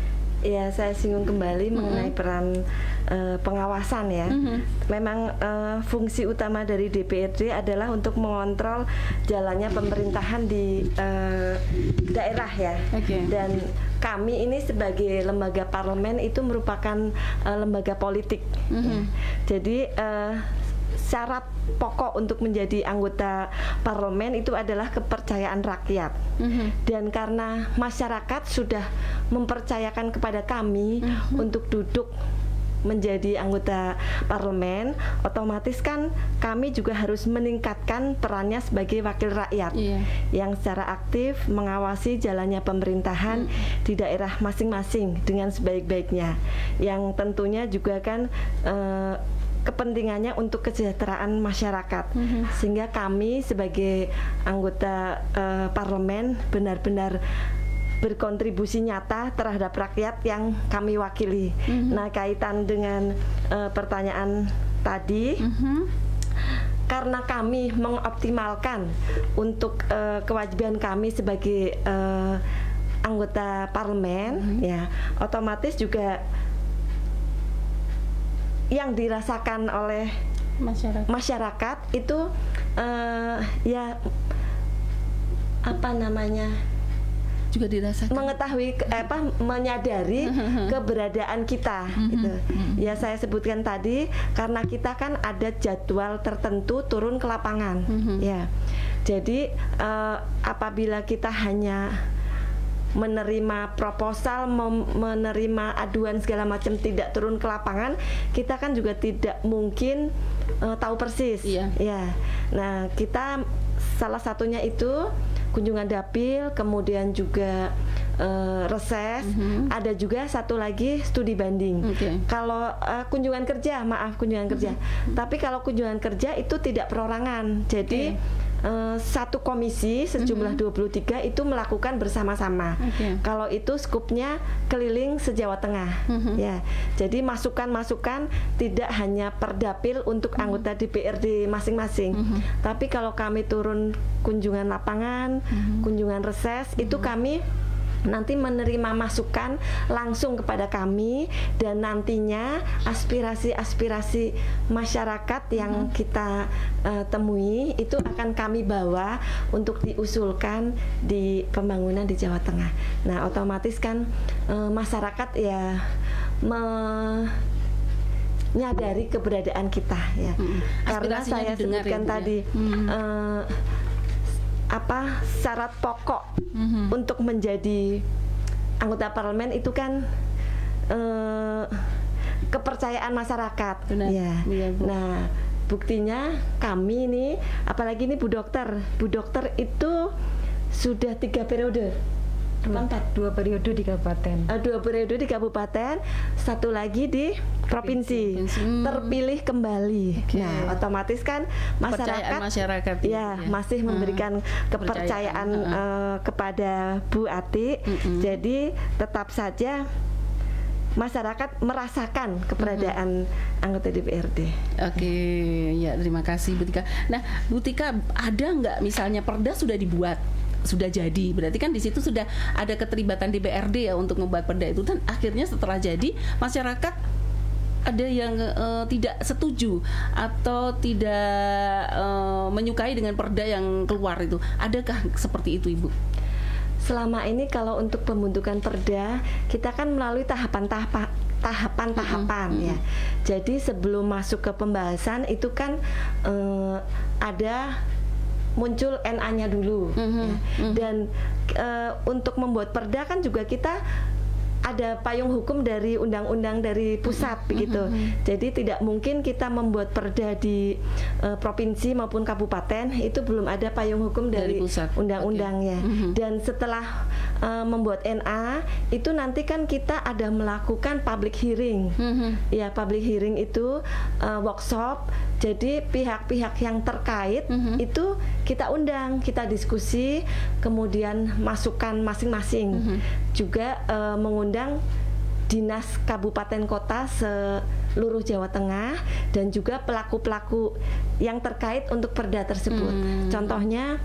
Ya, saya singgung kembali mm-hmm. mengenai peran uh, pengawasan ya. Mm-hmm. Memang uh, fungsi utama dari D P R D adalah untuk mengontrol jalannya pemerintahan di uh, daerah ya. Okay. Dan kami ini sebagai lembaga parlemen itu merupakan uh, lembaga politik. Mm-hmm. Ya. Jadi uh, syarat pokok untuk menjadi anggota parlemen itu adalah kepercayaan rakyat. Mm-hmm. Dan karena masyarakat sudah mempercayakan kepada kami mm-hmm. untuk duduk menjadi anggota parlemen, otomatis kan kami juga harus meningkatkan perannya sebagai wakil rakyat yeah. yang secara aktif mengawasi jalannya pemerintahan mm. di daerah masing-masing dengan sebaik-baiknya, yang tentunya juga kan uh, kepentingannya untuk kesejahteraan masyarakat, mm-hmm. sehingga kami sebagai anggota uh, parlemen benar-benar berkontribusi nyata terhadap rakyat yang kami wakili. Mm-hmm. Nah, kaitan dengan uh, pertanyaan tadi, mm-hmm. karena kami mengoptimalkan untuk uh, kewajiban kami sebagai uh, anggota parlemen, mm-hmm. ya, otomatis juga yang dirasakan oleh masyarakat, masyarakat itu uh, ya apa namanya juga dirasakan, mengetahui eh, apa menyadari keberadaan kita gitu. Ya saya sebutkan tadi karena kita kan ada jadwal tertentu turun ke lapangan ya. Jadi eh, apabila kita hanya menerima proposal, menerima aduan segala macam, tidak turun ke lapangan, kita kan juga tidak mungkin uh, tahu persis. Iya. Ya. Nah, kita salah satunya itu kunjungan dapil, kemudian juga uh, reses, mm-hmm. ada juga satu lagi studi banding. Okay. Kalau uh, kunjungan kerja, maaf kunjungan kerja. Mm-hmm. Tapi kalau kunjungan kerja itu tidak perorangan. Jadi okay. Uh, satu komisi sejumlah mm-hmm. dua puluh tiga itu melakukan bersama-sama. Okay. Kalau itu skupnya keliling se-Jawa Tengah. Mm-hmm. Ya. Jadi masukan-masukan tidak hanya per dapil untuk mm-hmm. anggota D P R D masing-masing. Mm-hmm. Tapi kalau kami turun kunjungan lapangan, mm-hmm. kunjungan reses, mm-hmm. itu kami nanti menerima masukan langsung kepada kami, dan nantinya aspirasi-aspirasi masyarakat yang hmm. kita uh, temui itu akan kami bawa untuk diusulkan di pembangunan di Jawa Tengah. Nah, otomatis kan uh, masyarakat ya menyadari keberadaan kita ya. Hmm. Karena saya sebutkan ya, tadi ya. hmm. uh, apa syarat pokok mm-hmm. untuk menjadi anggota parlemen itu kan eh, kepercayaan masyarakat. Benar. Ya. Iya, Bu. Nah, buktinya kami ini, apalagi ini Bu Dokter, Bu Dokter itu sudah tiga periode. Dua, dua periode di kabupaten. Uh, dua periode di kabupaten, satu lagi di provinsi, provinsi. Hmm. terpilih kembali. Okay. Nah, otomatis kan masyarakat, masyarakat ya, ya masih hmm. memberikan kepercayaan uh, uh, kepada Bu Ati. Hmm. Jadi tetap saja masyarakat merasakan keberadaan mm-hmm. anggota D P R D. Oke, ya terima kasih Bu Tika. Nah, Bu Tika, ada nggak misalnya perda sudah dibuat, sudah jadi, berarti kan di situ sudah ada keterlibatan D P R D ya untuk membuat perda itu, dan akhirnya setelah jadi masyarakat ada yang uh, tidak setuju atau tidak uh, menyukai dengan perda yang keluar itu. Adakah seperti itu, Ibu? Selama ini kalau untuk pembentukan perda kita kan melalui tahapan-tahapan tahapan-tahapan mm-hmm. ya. Jadi sebelum masuk ke pembahasan itu kan uh, ada muncul N A-nya dulu mm-hmm. ya. Mm-hmm. Dan uh, untuk membuat perda kan juga kita ada payung hukum dari undang-undang dari pusat mm-hmm. begitu. Mm-hmm. Jadi tidak mungkin kita membuat perda di uh, provinsi maupun kabupaten itu belum ada payung hukum dari, dari undang-undangnya. Okay. Mm-hmm. Dan setelah uh, membuat N A itu nanti kan kita ada melakukan public hearing. Mm-hmm. Ya, public hearing itu uh, workshop. Jadi pihak-pihak yang terkait mm-hmm. itu kita undang, kita diskusi, kemudian masukan masing-masing. Mm-hmm. Juga uh, mengundang dinas kabupaten kota seluruh Jawa Tengah dan juga pelaku-pelaku yang terkait untuk perda tersebut. Mm. Contohnya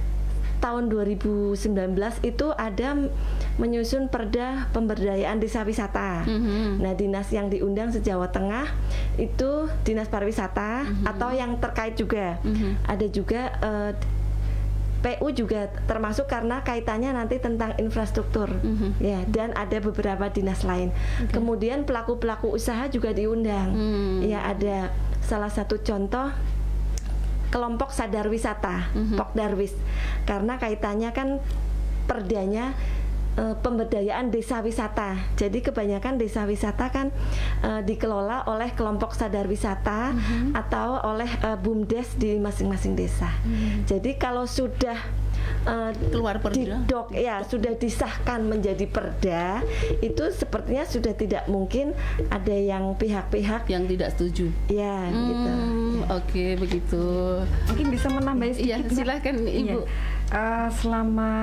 tahun dua ribu sembilan belas itu ada menyusun perda pemberdayaan desa wisata. Mm-hmm. Nah, dinas yang diundang se-Jawa Tengah itu dinas pariwisata mm-hmm. atau yang terkait juga. Mm-hmm. Ada juga uh, P U juga termasuk karena kaitannya nanti tentang infrastruktur, mm-hmm. ya, dan ada beberapa dinas lain. Okay. Kemudian pelaku-pelaku usaha juga diundang. Mm. Ya, ada salah satu contoh kelompok sadar wisata, mm-hmm. Pokdarwis, karena kaitannya kan perdanya e, pemberdayaan desa wisata. Jadi kebanyakan desa wisata kan e, dikelola oleh kelompok sadar wisata mm-hmm. atau oleh e, BUMDes di masing-masing desa. Mm-hmm. Jadi kalau sudah Uh, keluar perda, didok, ya sudah disahkan menjadi perda, itu sepertinya sudah tidak mungkin ada yang pihak-pihak yang tidak setuju. Ya, hmm, gitu. Ya. Oke, okay, begitu. Mungkin bisa menambah sedikit. Ya, silakan Ibu. Ya. Uh, selama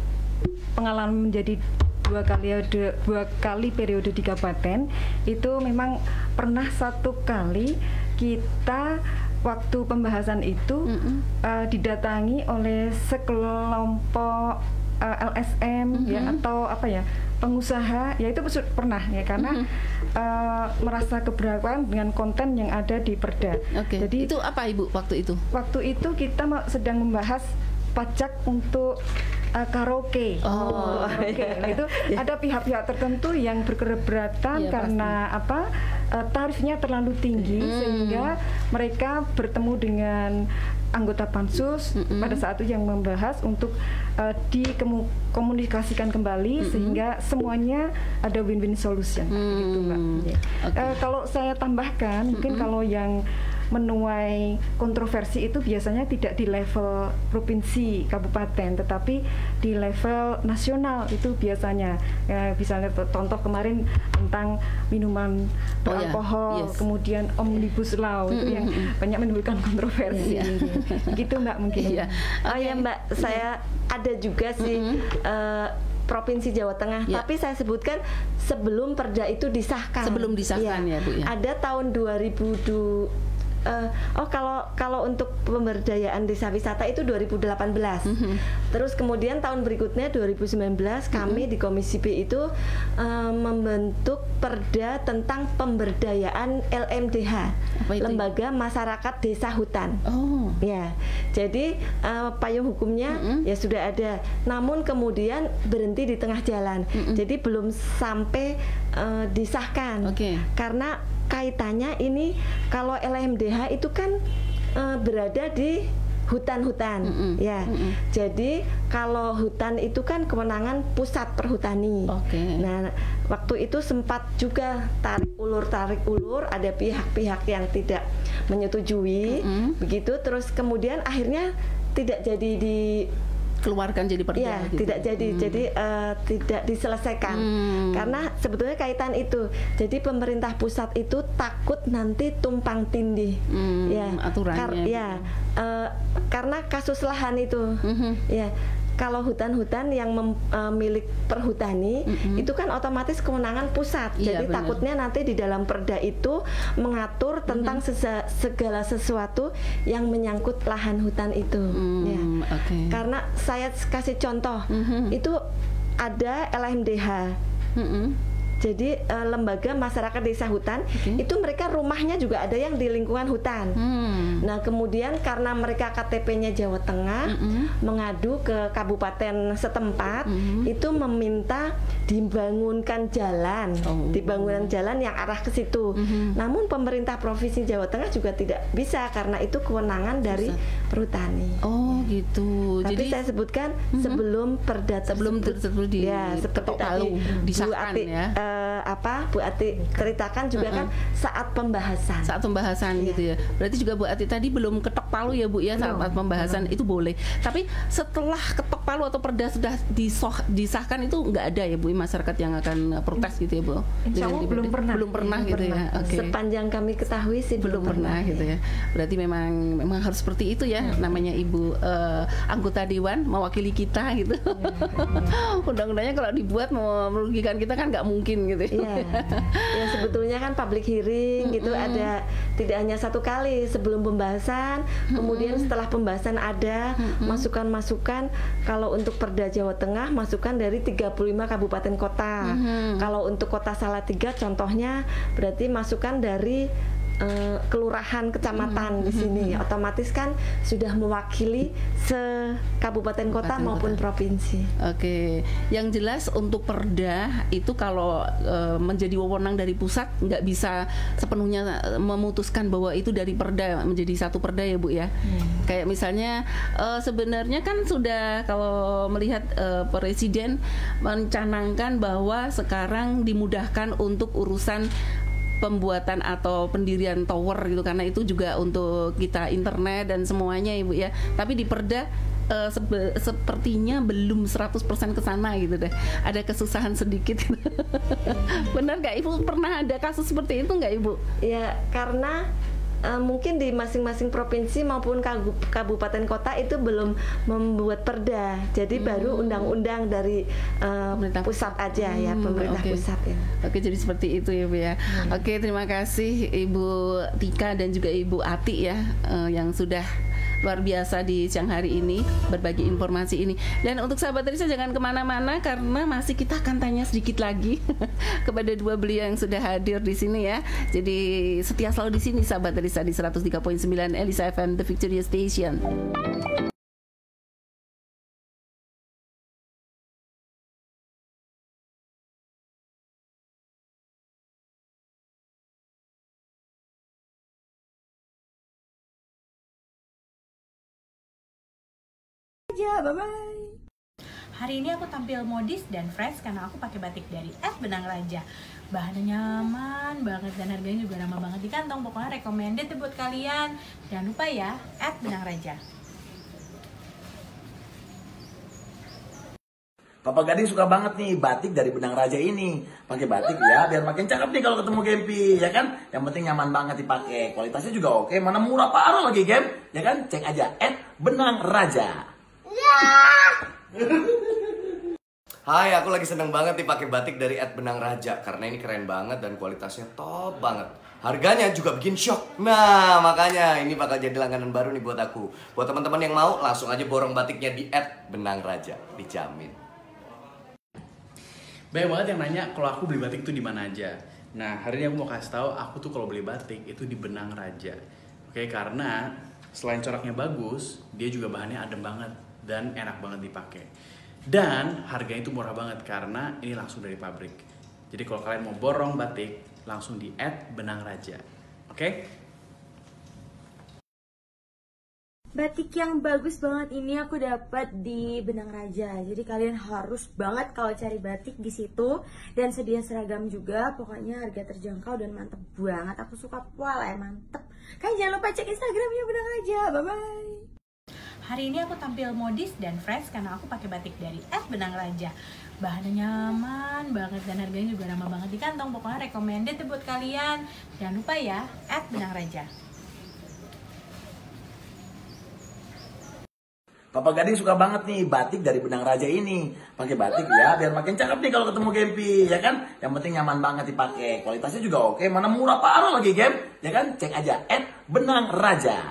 pengalaman menjadi dua kali dua kali periode di kabupaten itu memang pernah satu kali kita waktu pembahasan itu mm-hmm. uh, didatangi oleh sekelompok uh, L S M mm-hmm. ya atau apa ya pengusaha, ya itu pernah ya karena mm-hmm. uh, merasa keberatan dengan konten yang ada di perda. Okay. Jadi itu apa Ibu waktu itu? Waktu itu kita sedang membahas pajak untuk uh, karaoke. Oh, karaoke. Nah, itu ya. Ada pihak-pihak tertentu yang berkeberatan Ya, karena pasti. apa uh, tarifnya terlalu tinggi hmm. sehingga mereka bertemu dengan anggota pansus mm-hmm. pada saat itu yang membahas untuk uh, dikomunikasikan kembali mm-hmm. sehingga semuanya ada win-win solution mm-hmm. gitu Mbak. Okay. Uh, kalau saya tambahkan mm-hmm. mungkin kalau yang menuai kontroversi itu biasanya tidak di level provinsi kabupaten tetapi di level nasional itu biasanya ya, misalnya contoh kemarin tentang minuman beralkohol, oh, ya. yes. kemudian omnibus law mm-hmm. itu yang banyak menimbulkan kontroversi. Yeah. Gitu Mbak mungkin. Yeah. Oh ya Mbak, saya ada juga sih mm-hmm. uh, Provinsi Jawa Tengah, ya. Tapi saya sebutkan sebelum perda itu disahkan. Sebelum disahkan ya, ya Bu ya. Ada tahun dua ribu dua Uh, oh kalau kalau untuk pemberdayaan desa wisata itu dua ribu delapan belas. Mm-hmm. Terus kemudian tahun berikutnya dua ribu sembilan belas mm-hmm. kami di Komisi B itu uh, membentuk perda tentang pemberdayaan L M D H, Lembaga Masyarakat Desa Hutan. Oh. Ya. Jadi uh, payung hukumnya mm-hmm. ya sudah ada. Namun kemudian berhenti di tengah jalan. Mm-hmm. Jadi belum sampai uh, disahkan. Okay. Karena kaitannya ini kalau L M D H itu kan uh, berada di hutan-hutan, mm-mm. ya. Mm-mm. Jadi kalau hutan itu kan kewenangan pusat perhutani. Okay. Nah, waktu itu sempat juga tarik ulur tarik ulur, ada pihak-pihak yang tidak menyetujui, mm-mm. begitu. Terus kemudian akhirnya tidak jadi di keluarkan jadi perda ya, gitu. tidak jadi hmm. jadi uh, tidak diselesaikan hmm. karena sebetulnya kaitan itu. Jadi pemerintah pusat itu takut nanti tumpang tindih hmm, ya aturannya kar ya uh, karena kasus lahan itu hmm. ya. Kalau hutan-hutan yang mem, uh, milik perhutani mm-hmm. itu kan otomatis kewenangan pusat. Iya, jadi benar. takutnya nanti di dalam perda itu mengatur tentang mm-hmm. sesa, segala sesuatu yang menyangkut lahan hutan itu. Mm, ya. Okay. Karena saya kasih contoh, mm-hmm. itu ada L M D H. Mm-hmm. Jadi uh, lembaga masyarakat desa hutan okay. itu mereka rumahnya juga ada yang di lingkungan hutan. Hmm. Nah kemudian karena mereka K T P-nya Jawa Tengah, mm-hmm. mengadu ke kabupaten setempat, mm-hmm. itu meminta dibangunkan jalan, oh. dibangunkan jalan yang arah ke situ. Mm-hmm. Namun pemerintah provinsi Jawa Tengah juga tidak bisa karena itu kewenangan dari perhutani. Oh gitu. Tapi Jadi saya sebutkan mm-hmm. sebelum perda sebelum tersebut di ya seperti tadi disahkan ya. Uh, Uh, apa Bu Ati ceritakan juga uh-uh. kan saat pembahasan. Saat pembahasan yeah. gitu ya. Berarti juga Bu Ati tadi belum ketok palu ya Bu ya saat no. pembahasan no. itu boleh. Tapi setelah ketok palu atau perda sudah disoh, disahkan itu nggak ada ya Bu masyarakat yang akan protes gitu ya Bu. Insya Allah belum pernah. Belum pernah belum gitu pernah. ya. Okay. Sepanjang kami ketahui sih belum, belum pernah, pernah gitu ya. Berarti memang memang harus seperti itu ya. Hmm. Namanya Ibu uh, anggota dewan mewakili kita gitu. Yeah, yeah. Undang-undangnya kalau dibuat mau merugikan kita kan nggak mungkin gitu. Iya. Ya sebetulnya kan public hearing mm-hmm. gitu ada tidak hanya satu kali sebelum pembahasan, mm-hmm. kemudian setelah pembahasan ada mm-hmm. masukan-masukan. Kalau untuk Perda Jawa Tengah masukan dari tiga puluh lima kabupaten kota. Mm-hmm. Kalau untuk Kota Salatiga contohnya berarti masukan dari Uh, kelurahan, kecamatan hmm, di sini hmm, otomatis kan sudah mewakili se kabupaten kota maupun kota. Provinsi. Oke, yang jelas untuk perda itu kalau uh, menjadi wewenang dari pusat nggak bisa sepenuhnya memutuskan bahwa itu dari perda menjadi satu perda ya Bu ya. Hmm. Kayak misalnya uh, sebenarnya kan sudah kalau melihat uh, Presiden mencanangkan bahwa sekarang dimudahkan untuk urusan pembuatan atau pendirian tower gitu karena itu juga untuk kita internet dan semuanya Ibu ya. Tapi di perda uh, sebe- sepertinya belum seratus persen ke sana gitu deh. Ada kesusahan sedikit. Benar nggak Ibu? Pernah ada kasus seperti itu nggak Ibu? Ya, karena Uh, mungkin di masing-masing provinsi maupun kabupaten kota itu belum membuat perda, jadi hmm. baru undang-undang dari uh, pusat aja hmm, ya pemerintah okay. pusat ya. Oke, jadi seperti itu ya Bu ya. Hmm. Oke, terima kasih Ibu Tika dan juga Ibu Ati ya uh, yang sudah luar biasa di siang hari ini berbagi informasi ini. Dan untuk sahabat Elisa jangan kemana-mana karena masih kita akan tanya sedikit lagi kepada dua beliau yang sudah hadir di sini ya. Jadi setia selalu di sini sahabat Elisa di seratus tiga koma sembilan Elisa F M The Victoria Station. Raja. Bye-bye. Hari ini aku tampil modis dan fresh karena aku pakai batik dari et Benang Raja. Bahannya nyaman banget dan harganya juga ramah banget di kantong. Pokoknya recommended buat kalian. Jangan lupa ya, et Benang Raja. Papa Gading suka banget nih batik dari Benang Raja ini. Pakai batik ya, biar makin cakep nih kalau ketemu Gempi, ya kan? Yang penting nyaman banget dipakai. Kualitasnya juga oke, mana murah parah lagi, Gem. Ya kan? Cek aja et Benang Raja. Hai, aku lagi seneng banget dipakai batik dari et Benang Raja karena ini keren banget dan kualitasnya top banget. Harganya juga bikin shock. Nah, makanya ini bakal jadi langganan baru nih buat aku. Buat teman-teman yang mau, langsung aja borong batiknya di et Benang Raja, dijamin. Banyak banget yang nanya kalau aku beli batik itu di mana aja. Nah, hari ini aku mau kasih tahu aku tuh kalau beli batik itu di Benang Raja. Oke, karena selain coraknya bagus, dia juga bahannya adem banget dan enak banget dipakai. Dan harganya itu murah banget karena ini langsung dari pabrik. Jadi kalau kalian mau borong batik, langsung di et Benang Raja. Oke? Batik yang bagus banget ini aku dapat di Benang Raja. Jadi kalian harus banget kalau cari batik di situ dan sedia seragam juga. Pokoknya harga terjangkau dan mantep banget. Aku suka pola ya, mantep. Kan jangan lupa cek Instagramnya Benang Raja. Bye bye. Hari ini aku tampil modis dan fresh karena aku pakai batik dari et Benang Raja. Bahannya nyaman banget dan harganya juga ramah banget di kantong. Pokoknya recommended buat kalian. Jangan lupa ya, et Benang Raja. Papa Gading suka banget nih batik dari Benang Raja ini. Pakai batik ya, biar makin cakep nih kalau ketemu Gempi, ya kan? Yang penting nyaman banget dipakai. Kualitasnya juga oke, mana murah parah lagi, Gem. Ya kan? Cek aja et Benang Raja.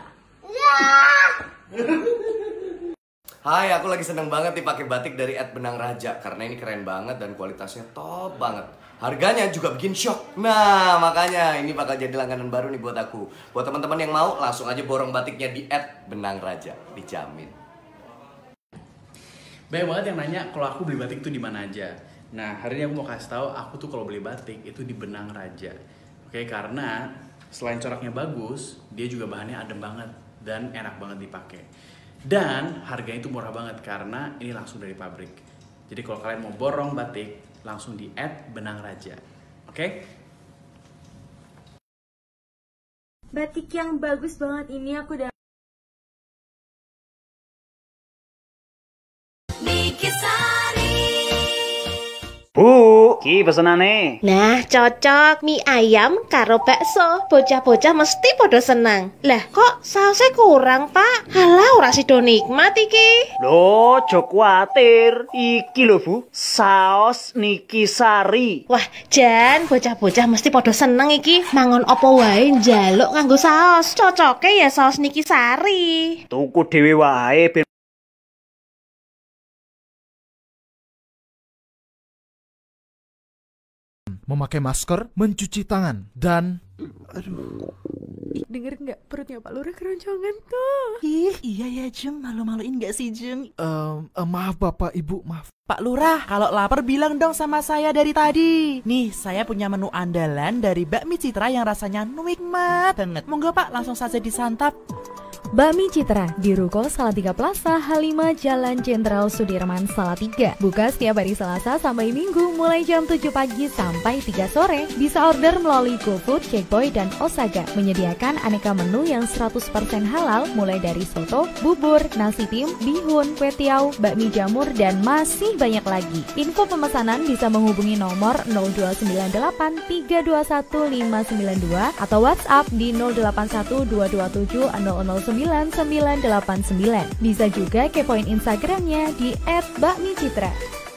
Hai, aku lagi seneng banget dipakai batik dari et Benang Raja karena ini keren banget dan kualitasnya top banget. Harganya juga bikin shock. Nah, makanya ini bakal jadi langganan baru nih buat aku. Buat teman-teman yang mau, langsung aja borong batiknya di et Benang Raja, dijamin. Banyak banget yang nanya kalau aku beli batik itu di mana aja. Nah, hari ini aku mau kasih tahu aku tuh kalau beli batik itu di Benang Raja. Oke, karena selain coraknya bagus, dia juga bahannya adem banget dan enak banget dipakai. Dan harganya itu murah banget karena ini langsung dari pabrik. Jadi kalau kalian mau borong batik, langsung di et Benang Raja. Oke? Batik yang bagus banget ini aku dapat. Bu, ki pesenane. Nah, cocok mie ayam karo bakso. Bocah-bocah mesti podo senang. Lah, kok sausnya kurang, Pak? Halah, ora sido nikmat iki. Loh, aja kuwatir. Iki lho, Bu, saos Niki Sari. Wah, jan bocah-bocah mesti podo seneng iki. Mangon opo wae njaluk nganggo saos. Cocoke ya saos Niki Sari. Tuku dhewe wae ben memakai masker, mencuci tangan, dan... Aduh... Denger nggak perutnya Pak Lurah keroncongan tuh? Ih, iya ya Jeng, malu-maluin nggak sih Jeng? Um, uh, maaf Bapak, Ibu, maaf. Pak Lurah, kalau lapar bilang dong sama saya dari tadi. Nih, saya punya menu andalan dari Bakmi Citra yang rasanya nikmat banget. Monggo Pak, langsung saja disantap. Bakmi Citra di Ruko Salatiga Plaza, H lima Jalan Jenderal Sudirman Salatiga. Buka setiap hari Selasa sampai Minggu mulai jam tujuh pagi sampai tiga sore. Bisa order melalui GoFood, Cekboy, dan Osaga. Menyediakan aneka menu yang seratus persen halal mulai dari soto, bubur, nasi tim, bihun, kue tiaw, bakmi jamur, dan masih banyak lagi. Info pemesanan bisa menghubungi nomor nol dua sembilan delapan tiga dua satu lima sembilan dua atau WhatsApp di nol delapan satu dua dua tujuh nol nol sembilan sembilan delapan sembilan. Bisa juga kepoin Instagramnya di et bakmi citra.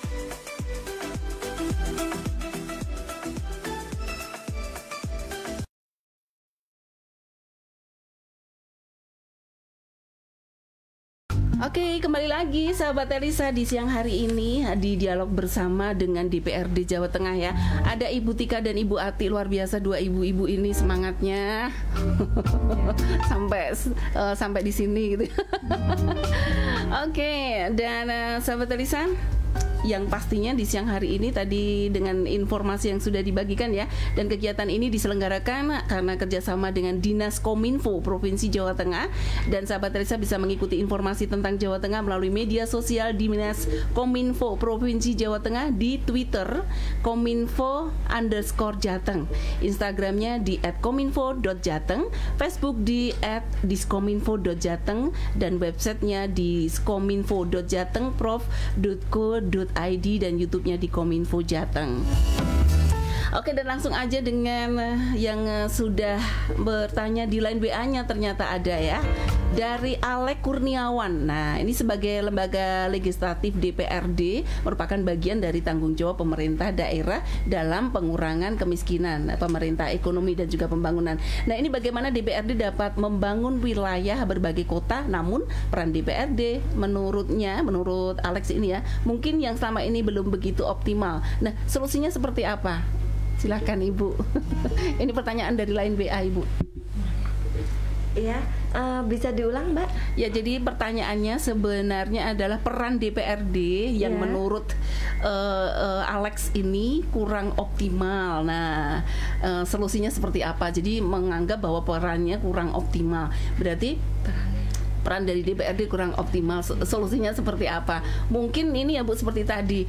Oke, kembali lagi sahabat Elisa di siang hari ini di dialog bersama dengan D P R D Jawa Tengah ya. Ada Ibu Tika dan Ibu Ati, luar biasa dua ibu-ibu ini semangatnya. sampai uh, sampai di sini gitu. Oke, dan uh, sahabat Elisa, yang pastinya di siang hari ini tadi dengan informasi yang sudah dibagikan ya, dan kegiatan ini diselenggarakan karena kerjasama dengan Dinas Kominfo Provinsi Jawa Tengah, dan sahabat Elisa bisa mengikuti informasi tentang Jawa Tengah melalui media sosial Dinas Kominfo Provinsi Jawa Tengah di Twitter kominfo underscore jateng, Instagramnya di at kominfo dot jateng, Facebook di at diskominfo dot jateng, dan websitenya di kominfo dot jateng prof dot co dot i d, dan YouTube-nya di Kominfo Jateng. Oke, dan langsung aja dengan yang sudah bertanya di line W A-nya, ternyata ada ya, dari Alek Kurniawan. Nah, ini sebagai lembaga legislatif D P R D merupakan bagian dari tanggung jawab pemerintah daerah dalam pengurangan kemiskinan, pemerintah ekonomi dan juga pembangunan. Nah, ini bagaimana D P R D dapat membangun wilayah berbagai kota, namun peran D P R D menurutnya, menurut Alex ini ya, mungkin yang selama ini belum begitu optimal. Nah, solusinya seperti apa? Silakan Ibu. Ini pertanyaan dari line W A Ibu. Iya, uh, bisa diulang Mbak? Ya, jadi pertanyaannya sebenarnya adalah peran D P R D yang yeah. menurut uh, uh, Alex ini kurang optimal. Nah, uh, solusinya seperti apa? Jadi menganggap bahwa perannya kurang optimal. Berarti peran dari D P R D kurang optimal. Solusinya seperti apa? Mungkin ini ya Bu, seperti tadi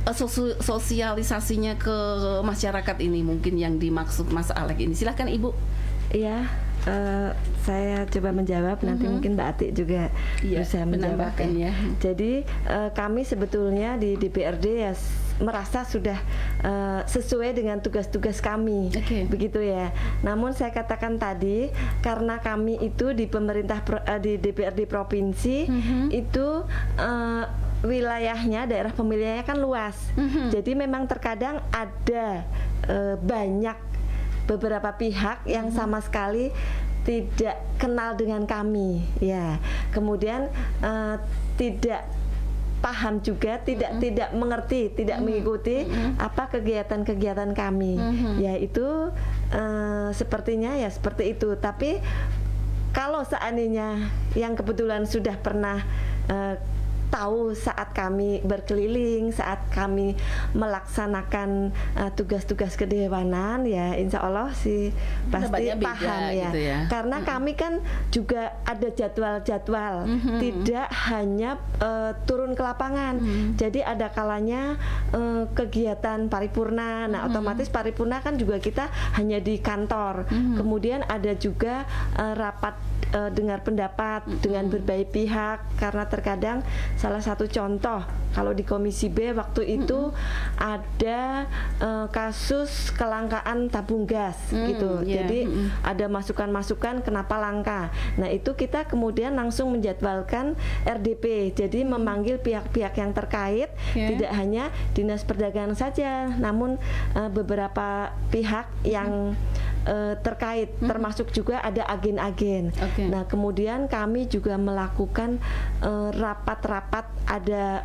sosialisasinya ke masyarakat ini mungkin yang dimaksud Mas Alek ini. Silahkan Ibu. Iya, uh, saya coba menjawab. Nanti Mm-hmm. mungkin Mbak Atik juga iya, bisa menjawab ya. Jadi uh, kami sebetulnya di D P R D ya merasa sudah uh, sesuai dengan tugas-tugas kami, okay. begitu ya. Namun saya katakan tadi, karena kami itu di pemerintah pro, uh, di D P R D provinsi mm-hmm. itu uh, wilayahnya, daerah pemilihannya kan luas. Mm-hmm. Jadi memang terkadang ada uh, banyak beberapa pihak yang mm-hmm. sama sekali tidak kenal dengan kami, ya. Kemudian uh, tidak paham juga, tidak mm-hmm. tidak mengerti, tidak mm-hmm. mengikuti mm-hmm. apa kegiatan-kegiatan kami. Mm-hmm. Yaitu uh, sepertinya ya seperti itu. Tapi kalau seandainya yang kebetulan sudah pernah uh, tahu saat kami berkeliling, saat kami melaksanakan uh, tugas-tugas kedewanan, ya insya Allah sih pasti beda, paham ya. Gitu ya. Karena mm-hmm. kami kan juga ada jadwal-jadwal, mm-hmm. tidak hanya uh, turun ke lapangan. Mm-hmm. Jadi ada kalanya uh, kegiatan paripurna. Nah, mm-hmm. otomatis paripurna kan juga kita hanya di kantor. Mm-hmm. Kemudian ada juga uh, rapat uh, dengar pendapat mm-hmm. dengan berbagai pihak, karena terkadang salah satu contoh kalau di Komisi B waktu itu mm-hmm. ada uh, kasus kelangkaan tabung gas mm, gitu. Yeah. Jadi mm-hmm. ada masukan-masukan kenapa langka. Nah, itu kita kemudian langsung menjadwalkan R D P. Jadi memanggil pihak-pihak yang terkait, yeah. tidak hanya Dinas Perdagangan saja, namun uh, beberapa pihak mm-hmm. yang uh, terkait, mm-hmm. termasuk juga ada agen-agen. Okay. Nah, kemudian kami juga melakukan uh, rapat-rapat, ada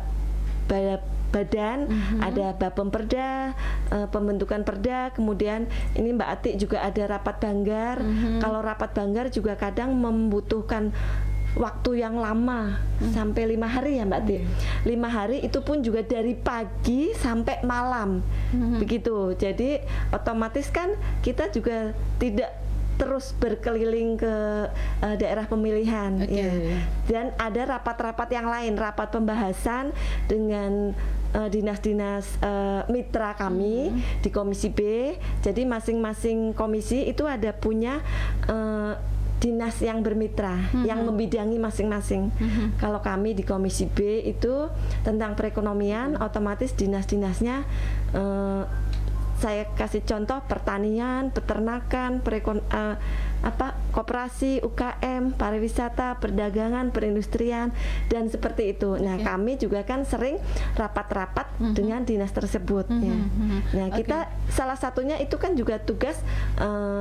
badan, mm-hmm. ada Bapemperda, uh, pembentukan perda, kemudian ini Mbak Atik juga ada rapat banggar. Mm-hmm. Kalau rapat banggar juga kadang membutuhkan waktu yang lama, hmm. sampai lima hari ya Mbak Atik. Lima hari itu pun juga dari pagi sampai malam, hmm. begitu. Jadi otomatis kan kita juga tidak terus berkeliling ke uh, daerah pemilihan, okay. ya. Dan ada rapat-rapat yang lain, rapat pembahasan dengan uh, dinas-dinas uh, mitra kami mm-hmm. di Komisi B. Jadi masing-masing komisi itu ada punya uh, dinas yang bermitra, mm-hmm. yang membidangi masing-masing. Mm-hmm. Kalau kami di Komisi B itu tentang perekonomian, mm-hmm. otomatis dinas-dinasnya uh, saya kasih contoh pertanian, peternakan, perekon, uh, apa, koperasi, U K M, pariwisata, perdagangan, perindustrian, dan seperti itu. Nah, okay. kami juga kan sering rapat-rapat mm-hmm. dengan dinas tersebut. Mm-hmm. Ya. Nah, okay. kita salah satunya itu kan juga tugas uh,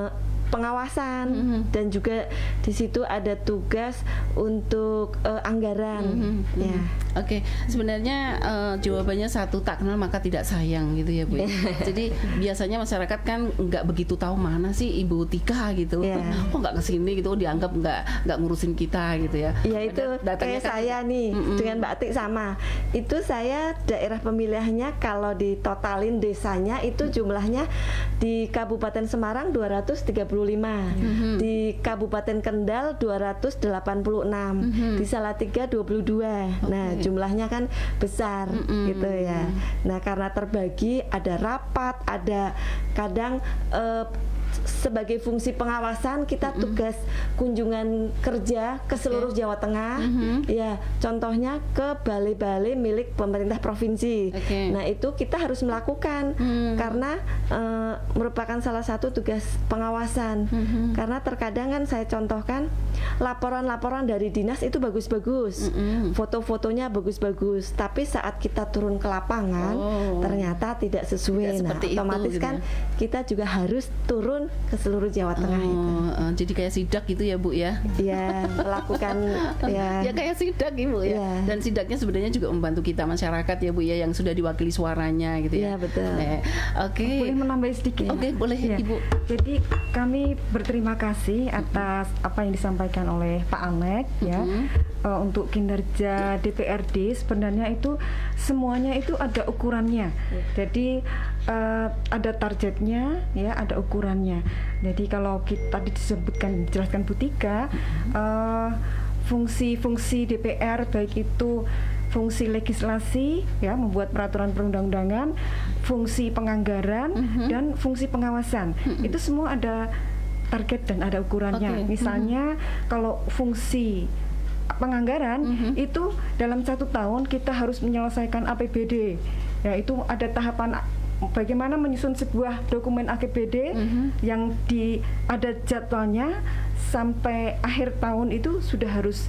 pengawasan mm-hmm. dan juga di situ ada tugas untuk uh, anggaran. Mm-hmm. Ya. Oke, okay. Sebenarnya uh, jawabannya satu, tak kenal maka tidak sayang gitu ya Bu. Jadi biasanya masyarakat kan nggak begitu tahu mana sih Ibu Tika gitu. Yeah. Kok nggak kesini gitu, dianggap nggak nggak ngurusin kita gitu ya. Ya itu kayak kan, saya nih mm-mm. dengan Mbak Atik sama. Itu saya daerah pemilihannya kalau ditotalin desanya itu jumlahnya di Kabupaten Semarang dua ratus tiga puluh lima, mm-hmm. di Kabupaten Kendal dua ratus delapan puluh enam, mm-hmm. di Salatiga dua puluh dua. Okay. Nah, jumlahnya kan besar mm-hmm. gitu ya. Nah, karena terbagi ada rapat, ada kadang uh, sebagai fungsi pengawasan kita mm-hmm. tugas kunjungan kerja ke seluruh okay. Jawa Tengah, mm-hmm. ya contohnya ke balai-balai milik pemerintah provinsi. Okay. Nah itu kita harus melakukan mm. karena uh, merupakan salah satu tugas pengawasan. Mm-hmm. Karena terkadang kan saya contohkan laporan-laporan dari dinas itu bagus-bagus, mm-hmm. foto-fotonya bagus-bagus, tapi saat kita turun ke lapangan oh. ternyata tidak sesuai. Tidak nah otomatis itu, kan gitu ya? Kita juga harus turun ke seluruh Jawa Tengah. Oh, itu. Uh, jadi kayak sidak gitu ya Bu ya? Iya, melakukan ya. Ya kayak sidak Ibu ya. Ya. Dan sidaknya sebenarnya juga membantu kita masyarakat ya Bu ya yang sudah diwakili suaranya gitu ya. Iya betul. Eh, Oke. Okay. Boleh menambah sedikit? Oke okay, boleh ya. Ibu. Jadi kami berterima kasih atas apa yang disampaikan oleh Pak Alek mm-hmm. ya uh, untuk kinerja D P R D. Sebenarnya itu semuanya itu ada ukurannya. Yeah. Jadi uh, ada targetnya ya, ada ukurannya. Jadi kalau kita tadi disebutkan dijelaskan Bu Tika, uh, fungsi-fungsi D P R baik itu fungsi legislasi ya membuat peraturan perundang-undangan, fungsi penganggaran mm-hmm. dan fungsi pengawasan. Mm-hmm. Itu semua ada target dan ada ukurannya. Okay. Misalnya mm-hmm. kalau fungsi penganggaran mm-hmm. itu dalam satu tahun kita harus menyelesaikan A P B D. Ya itu ada tahapan bagaimana menyusun sebuah dokumen A P B D mm-hmm. yang di ada jadwalnya sampai akhir tahun itu sudah harus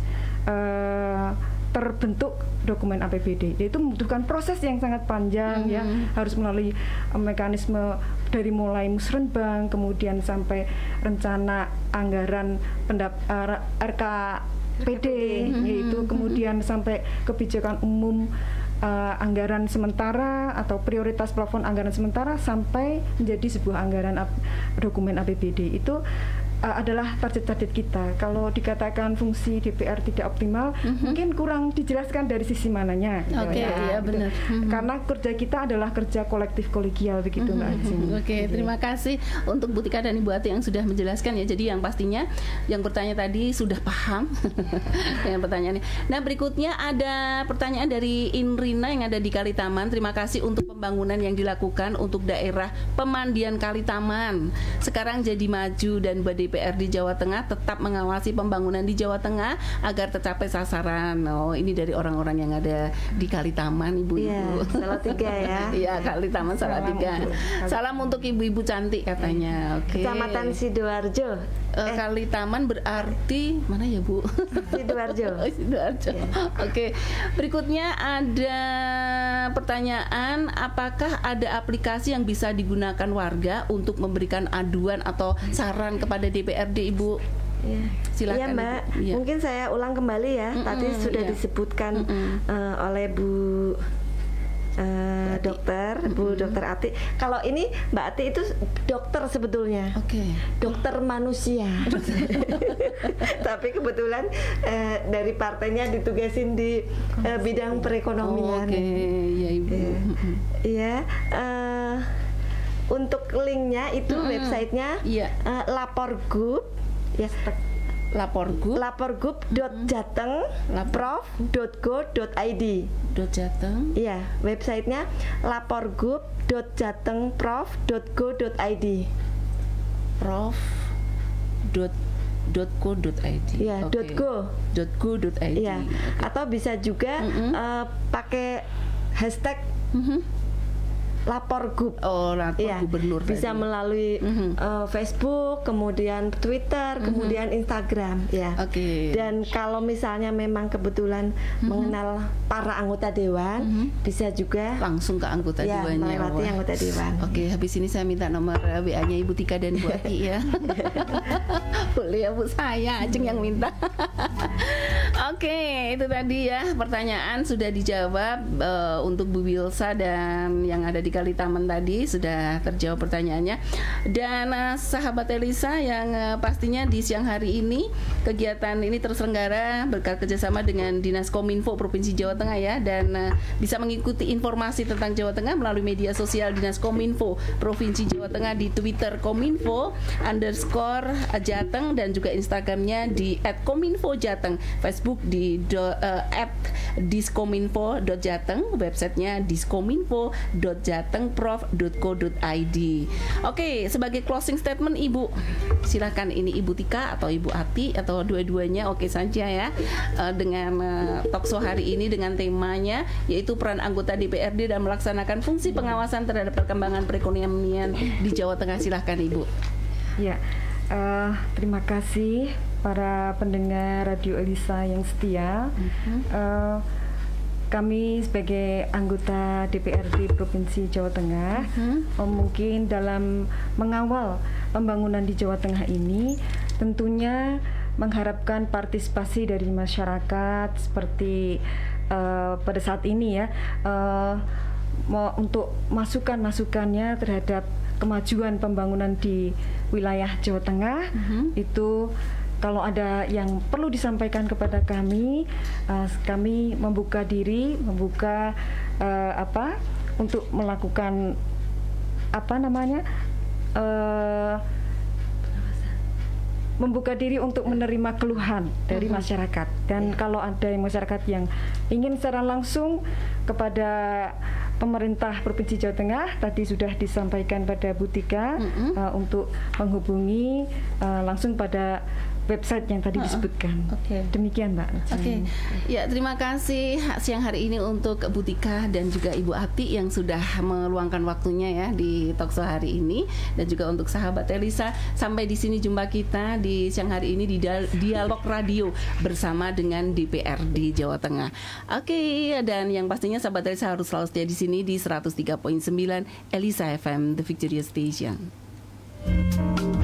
uh, terbentuk dokumen A P B D. Itu membutuhkan proses yang sangat panjang mm-hmm. ya, harus melalui uh, mekanisme dari mulai musrenbang kemudian sampai rencana anggaran pendap uh, R K P D mm-hmm. yaitu kemudian sampai kebijakan umum Uh, anggaran sementara atau prioritas plafon anggaran sementara sampai menjadi sebuah anggaran ap, dokumen A P B D itu uh, adalah target-target kita. Kalau dikatakan fungsi D P R tidak optimal, mm-hmm. mungkin kurang dijelaskan dari sisi mananya. Oke, okay, ya, ya benar. Mm-hmm. Karena kerja kita adalah kerja kolektif kolegial begitu Mbak Ajeng. Mm-hmm. Oke, okay, terima kasih untuk Bu Tika dan Ibu Ati yang sudah menjelaskan ya. Jadi yang pastinya yang bertanya tadi sudah paham dengan pertanyaannya. Nah berikutnya ada pertanyaan dari Inri yang ada di Kalitaman. Terima kasih untuk pembangunan yang dilakukan untuk daerah pemandian Kalitaman. Sekarang jadi maju dan D P R di Jawa Tengah tetap mengawasi pembangunan di Jawa Tengah agar tercapai sasaran. Oh, ini dari orang-orang yang ada di Kalitaman, ibu-ibu. Iya, Salatiga ya. Iya, Kalitaman Salatiga. Salam, Salam untuk ibu-ibu cantik katanya. Oke. Okay. Kecamatan Sidoarjo. Uh, eh. Kalitaman berarti mana ya Bu? Sidoarjo. Oh, Sidoarjo. Yeah. Oke. Okay. Berikutnya ada pertanyaan, apakah ada aplikasi yang bisa digunakan warga untuk memberikan aduan atau saran kepada D P R D Ibu? Ya. Silakan. Iya Mbak. Ya. Mungkin saya ulang kembali ya. Mm-mm, Tadi sudah ya. disebutkan uh, oleh Bu Uh, dokter, mm-hmm. Bu Dokter Ati. Kalau ini Mbak Ati itu dokter sebetulnya. Oke. Okay. Dokter manusia. Tapi kebetulan uh, dari partainya ditugasin di uh, bidang perekonomian. Oh, oke, okay. Ya Ibu. Iya. Ya, uh, untuk linknya itu mm-hmm. websitenya yeah. uh, Laporgub. Ya. Laporgub laporgub dot jateng prof dot go dot i d dot jateng iya websitenya laporgub dot jateng prof dot go dot i d prof dot dot co dot i d ya okay. dot go dot go dot i d ya okay. Atau bisa juga mm-hmm. uh, pakai hashtag mm-hmm. lapor gub. Oh, lapor ya, gubernur. Bisa tadi. melalui mm-hmm. uh, Facebook, kemudian Twitter, mm-hmm. kemudian Instagram, ya. Oke. Okay. Dan kalau misalnya memang kebetulan mm-hmm. mengenal para anggota dewan, mm-hmm. bisa juga langsung ke anggota ya, dewannya. melewati anggota dewan. Oke, okay, habis ini saya minta nomor W A-nya Ibu Tika dan Bu Ati ya. Boleh ya Bu, saya Ajeng yang minta. Oke, okay, itu tadi ya pertanyaan sudah dijawab uh, untuk Bu Wilsa dan yang ada di Kali Taman tadi sudah terjawab pertanyaannya. Dan uh, sahabat Elisa yang uh, pastinya di siang hari ini kegiatan ini terselenggara berkat kerjasama dengan Dinas Kominfo Provinsi Jawa Tengah ya, dan uh, bisa mengikuti informasi tentang Jawa Tengah melalui media sosial Dinas Kominfo Provinsi Jawa Tengah di Twitter Kominfo underscore Jateng dan juga Instagramnya di at kominfo jateng, Facebook di do, uh, at diskominfo dot jateng, websitenya diskominfo dot jatengprof dot co dot i d. Oke, sebagai closing statement Ibu, silakan ini Ibu Tika atau Ibu Ati atau dua-duanya oke saja ya, uh, dengan uh, talkshow hari ini dengan temanya yaitu peran anggota D P R D dan melaksanakan fungsi pengawasan terhadap perkembangan perekonomian di Jawa Tengah. Silahkan Ibu. Ya, uh, terima kasih para pendengar Radio Elisa yang setia. Mm-hmm. uh, Kami sebagai anggota D P R D Provinsi Jawa Tengah, mm-hmm. uh, mungkin dalam mengawal pembangunan di Jawa Tengah ini tentunya mengharapkan partisipasi dari masyarakat seperti uh, pada saat ini ya, uh, mau untuk masukan-masukannya terhadap kemajuan pembangunan di wilayah Jawa Tengah. Mm-hmm. Itu kalau ada yang perlu disampaikan kepada kami, uh, kami membuka diri, membuka uh, apa untuk melakukan apa namanya, uh, membuka diri untuk menerima keluhan dari uh-huh. masyarakat. Dan kalau ada yang masyarakat yang ingin secara langsung kepada pemerintah Provinsi Jawa Tengah, tadi sudah disampaikan pada Bu Tika, uh-huh. uh, untuk menghubungi uh, langsung pada website yang tadi uh-uh. disebutkan. Oke. Okay. Demikian Mbak. Oke. Okay. Ya, terima kasih siang hari ini untuk Bu Tika dan juga Ibu Ati yang sudah meluangkan waktunya ya di talkshow hari ini, dan juga untuk sahabat Elisa. Sampai di sini jumpa kita di siang hari ini di Dialog Radio bersama dengan D P R D Jawa Tengah. Oke, okay, dan yang pastinya sahabat Elisa harus selalu setia di sini di seratus tiga koma sembilan Elisa F M The Victorious Station.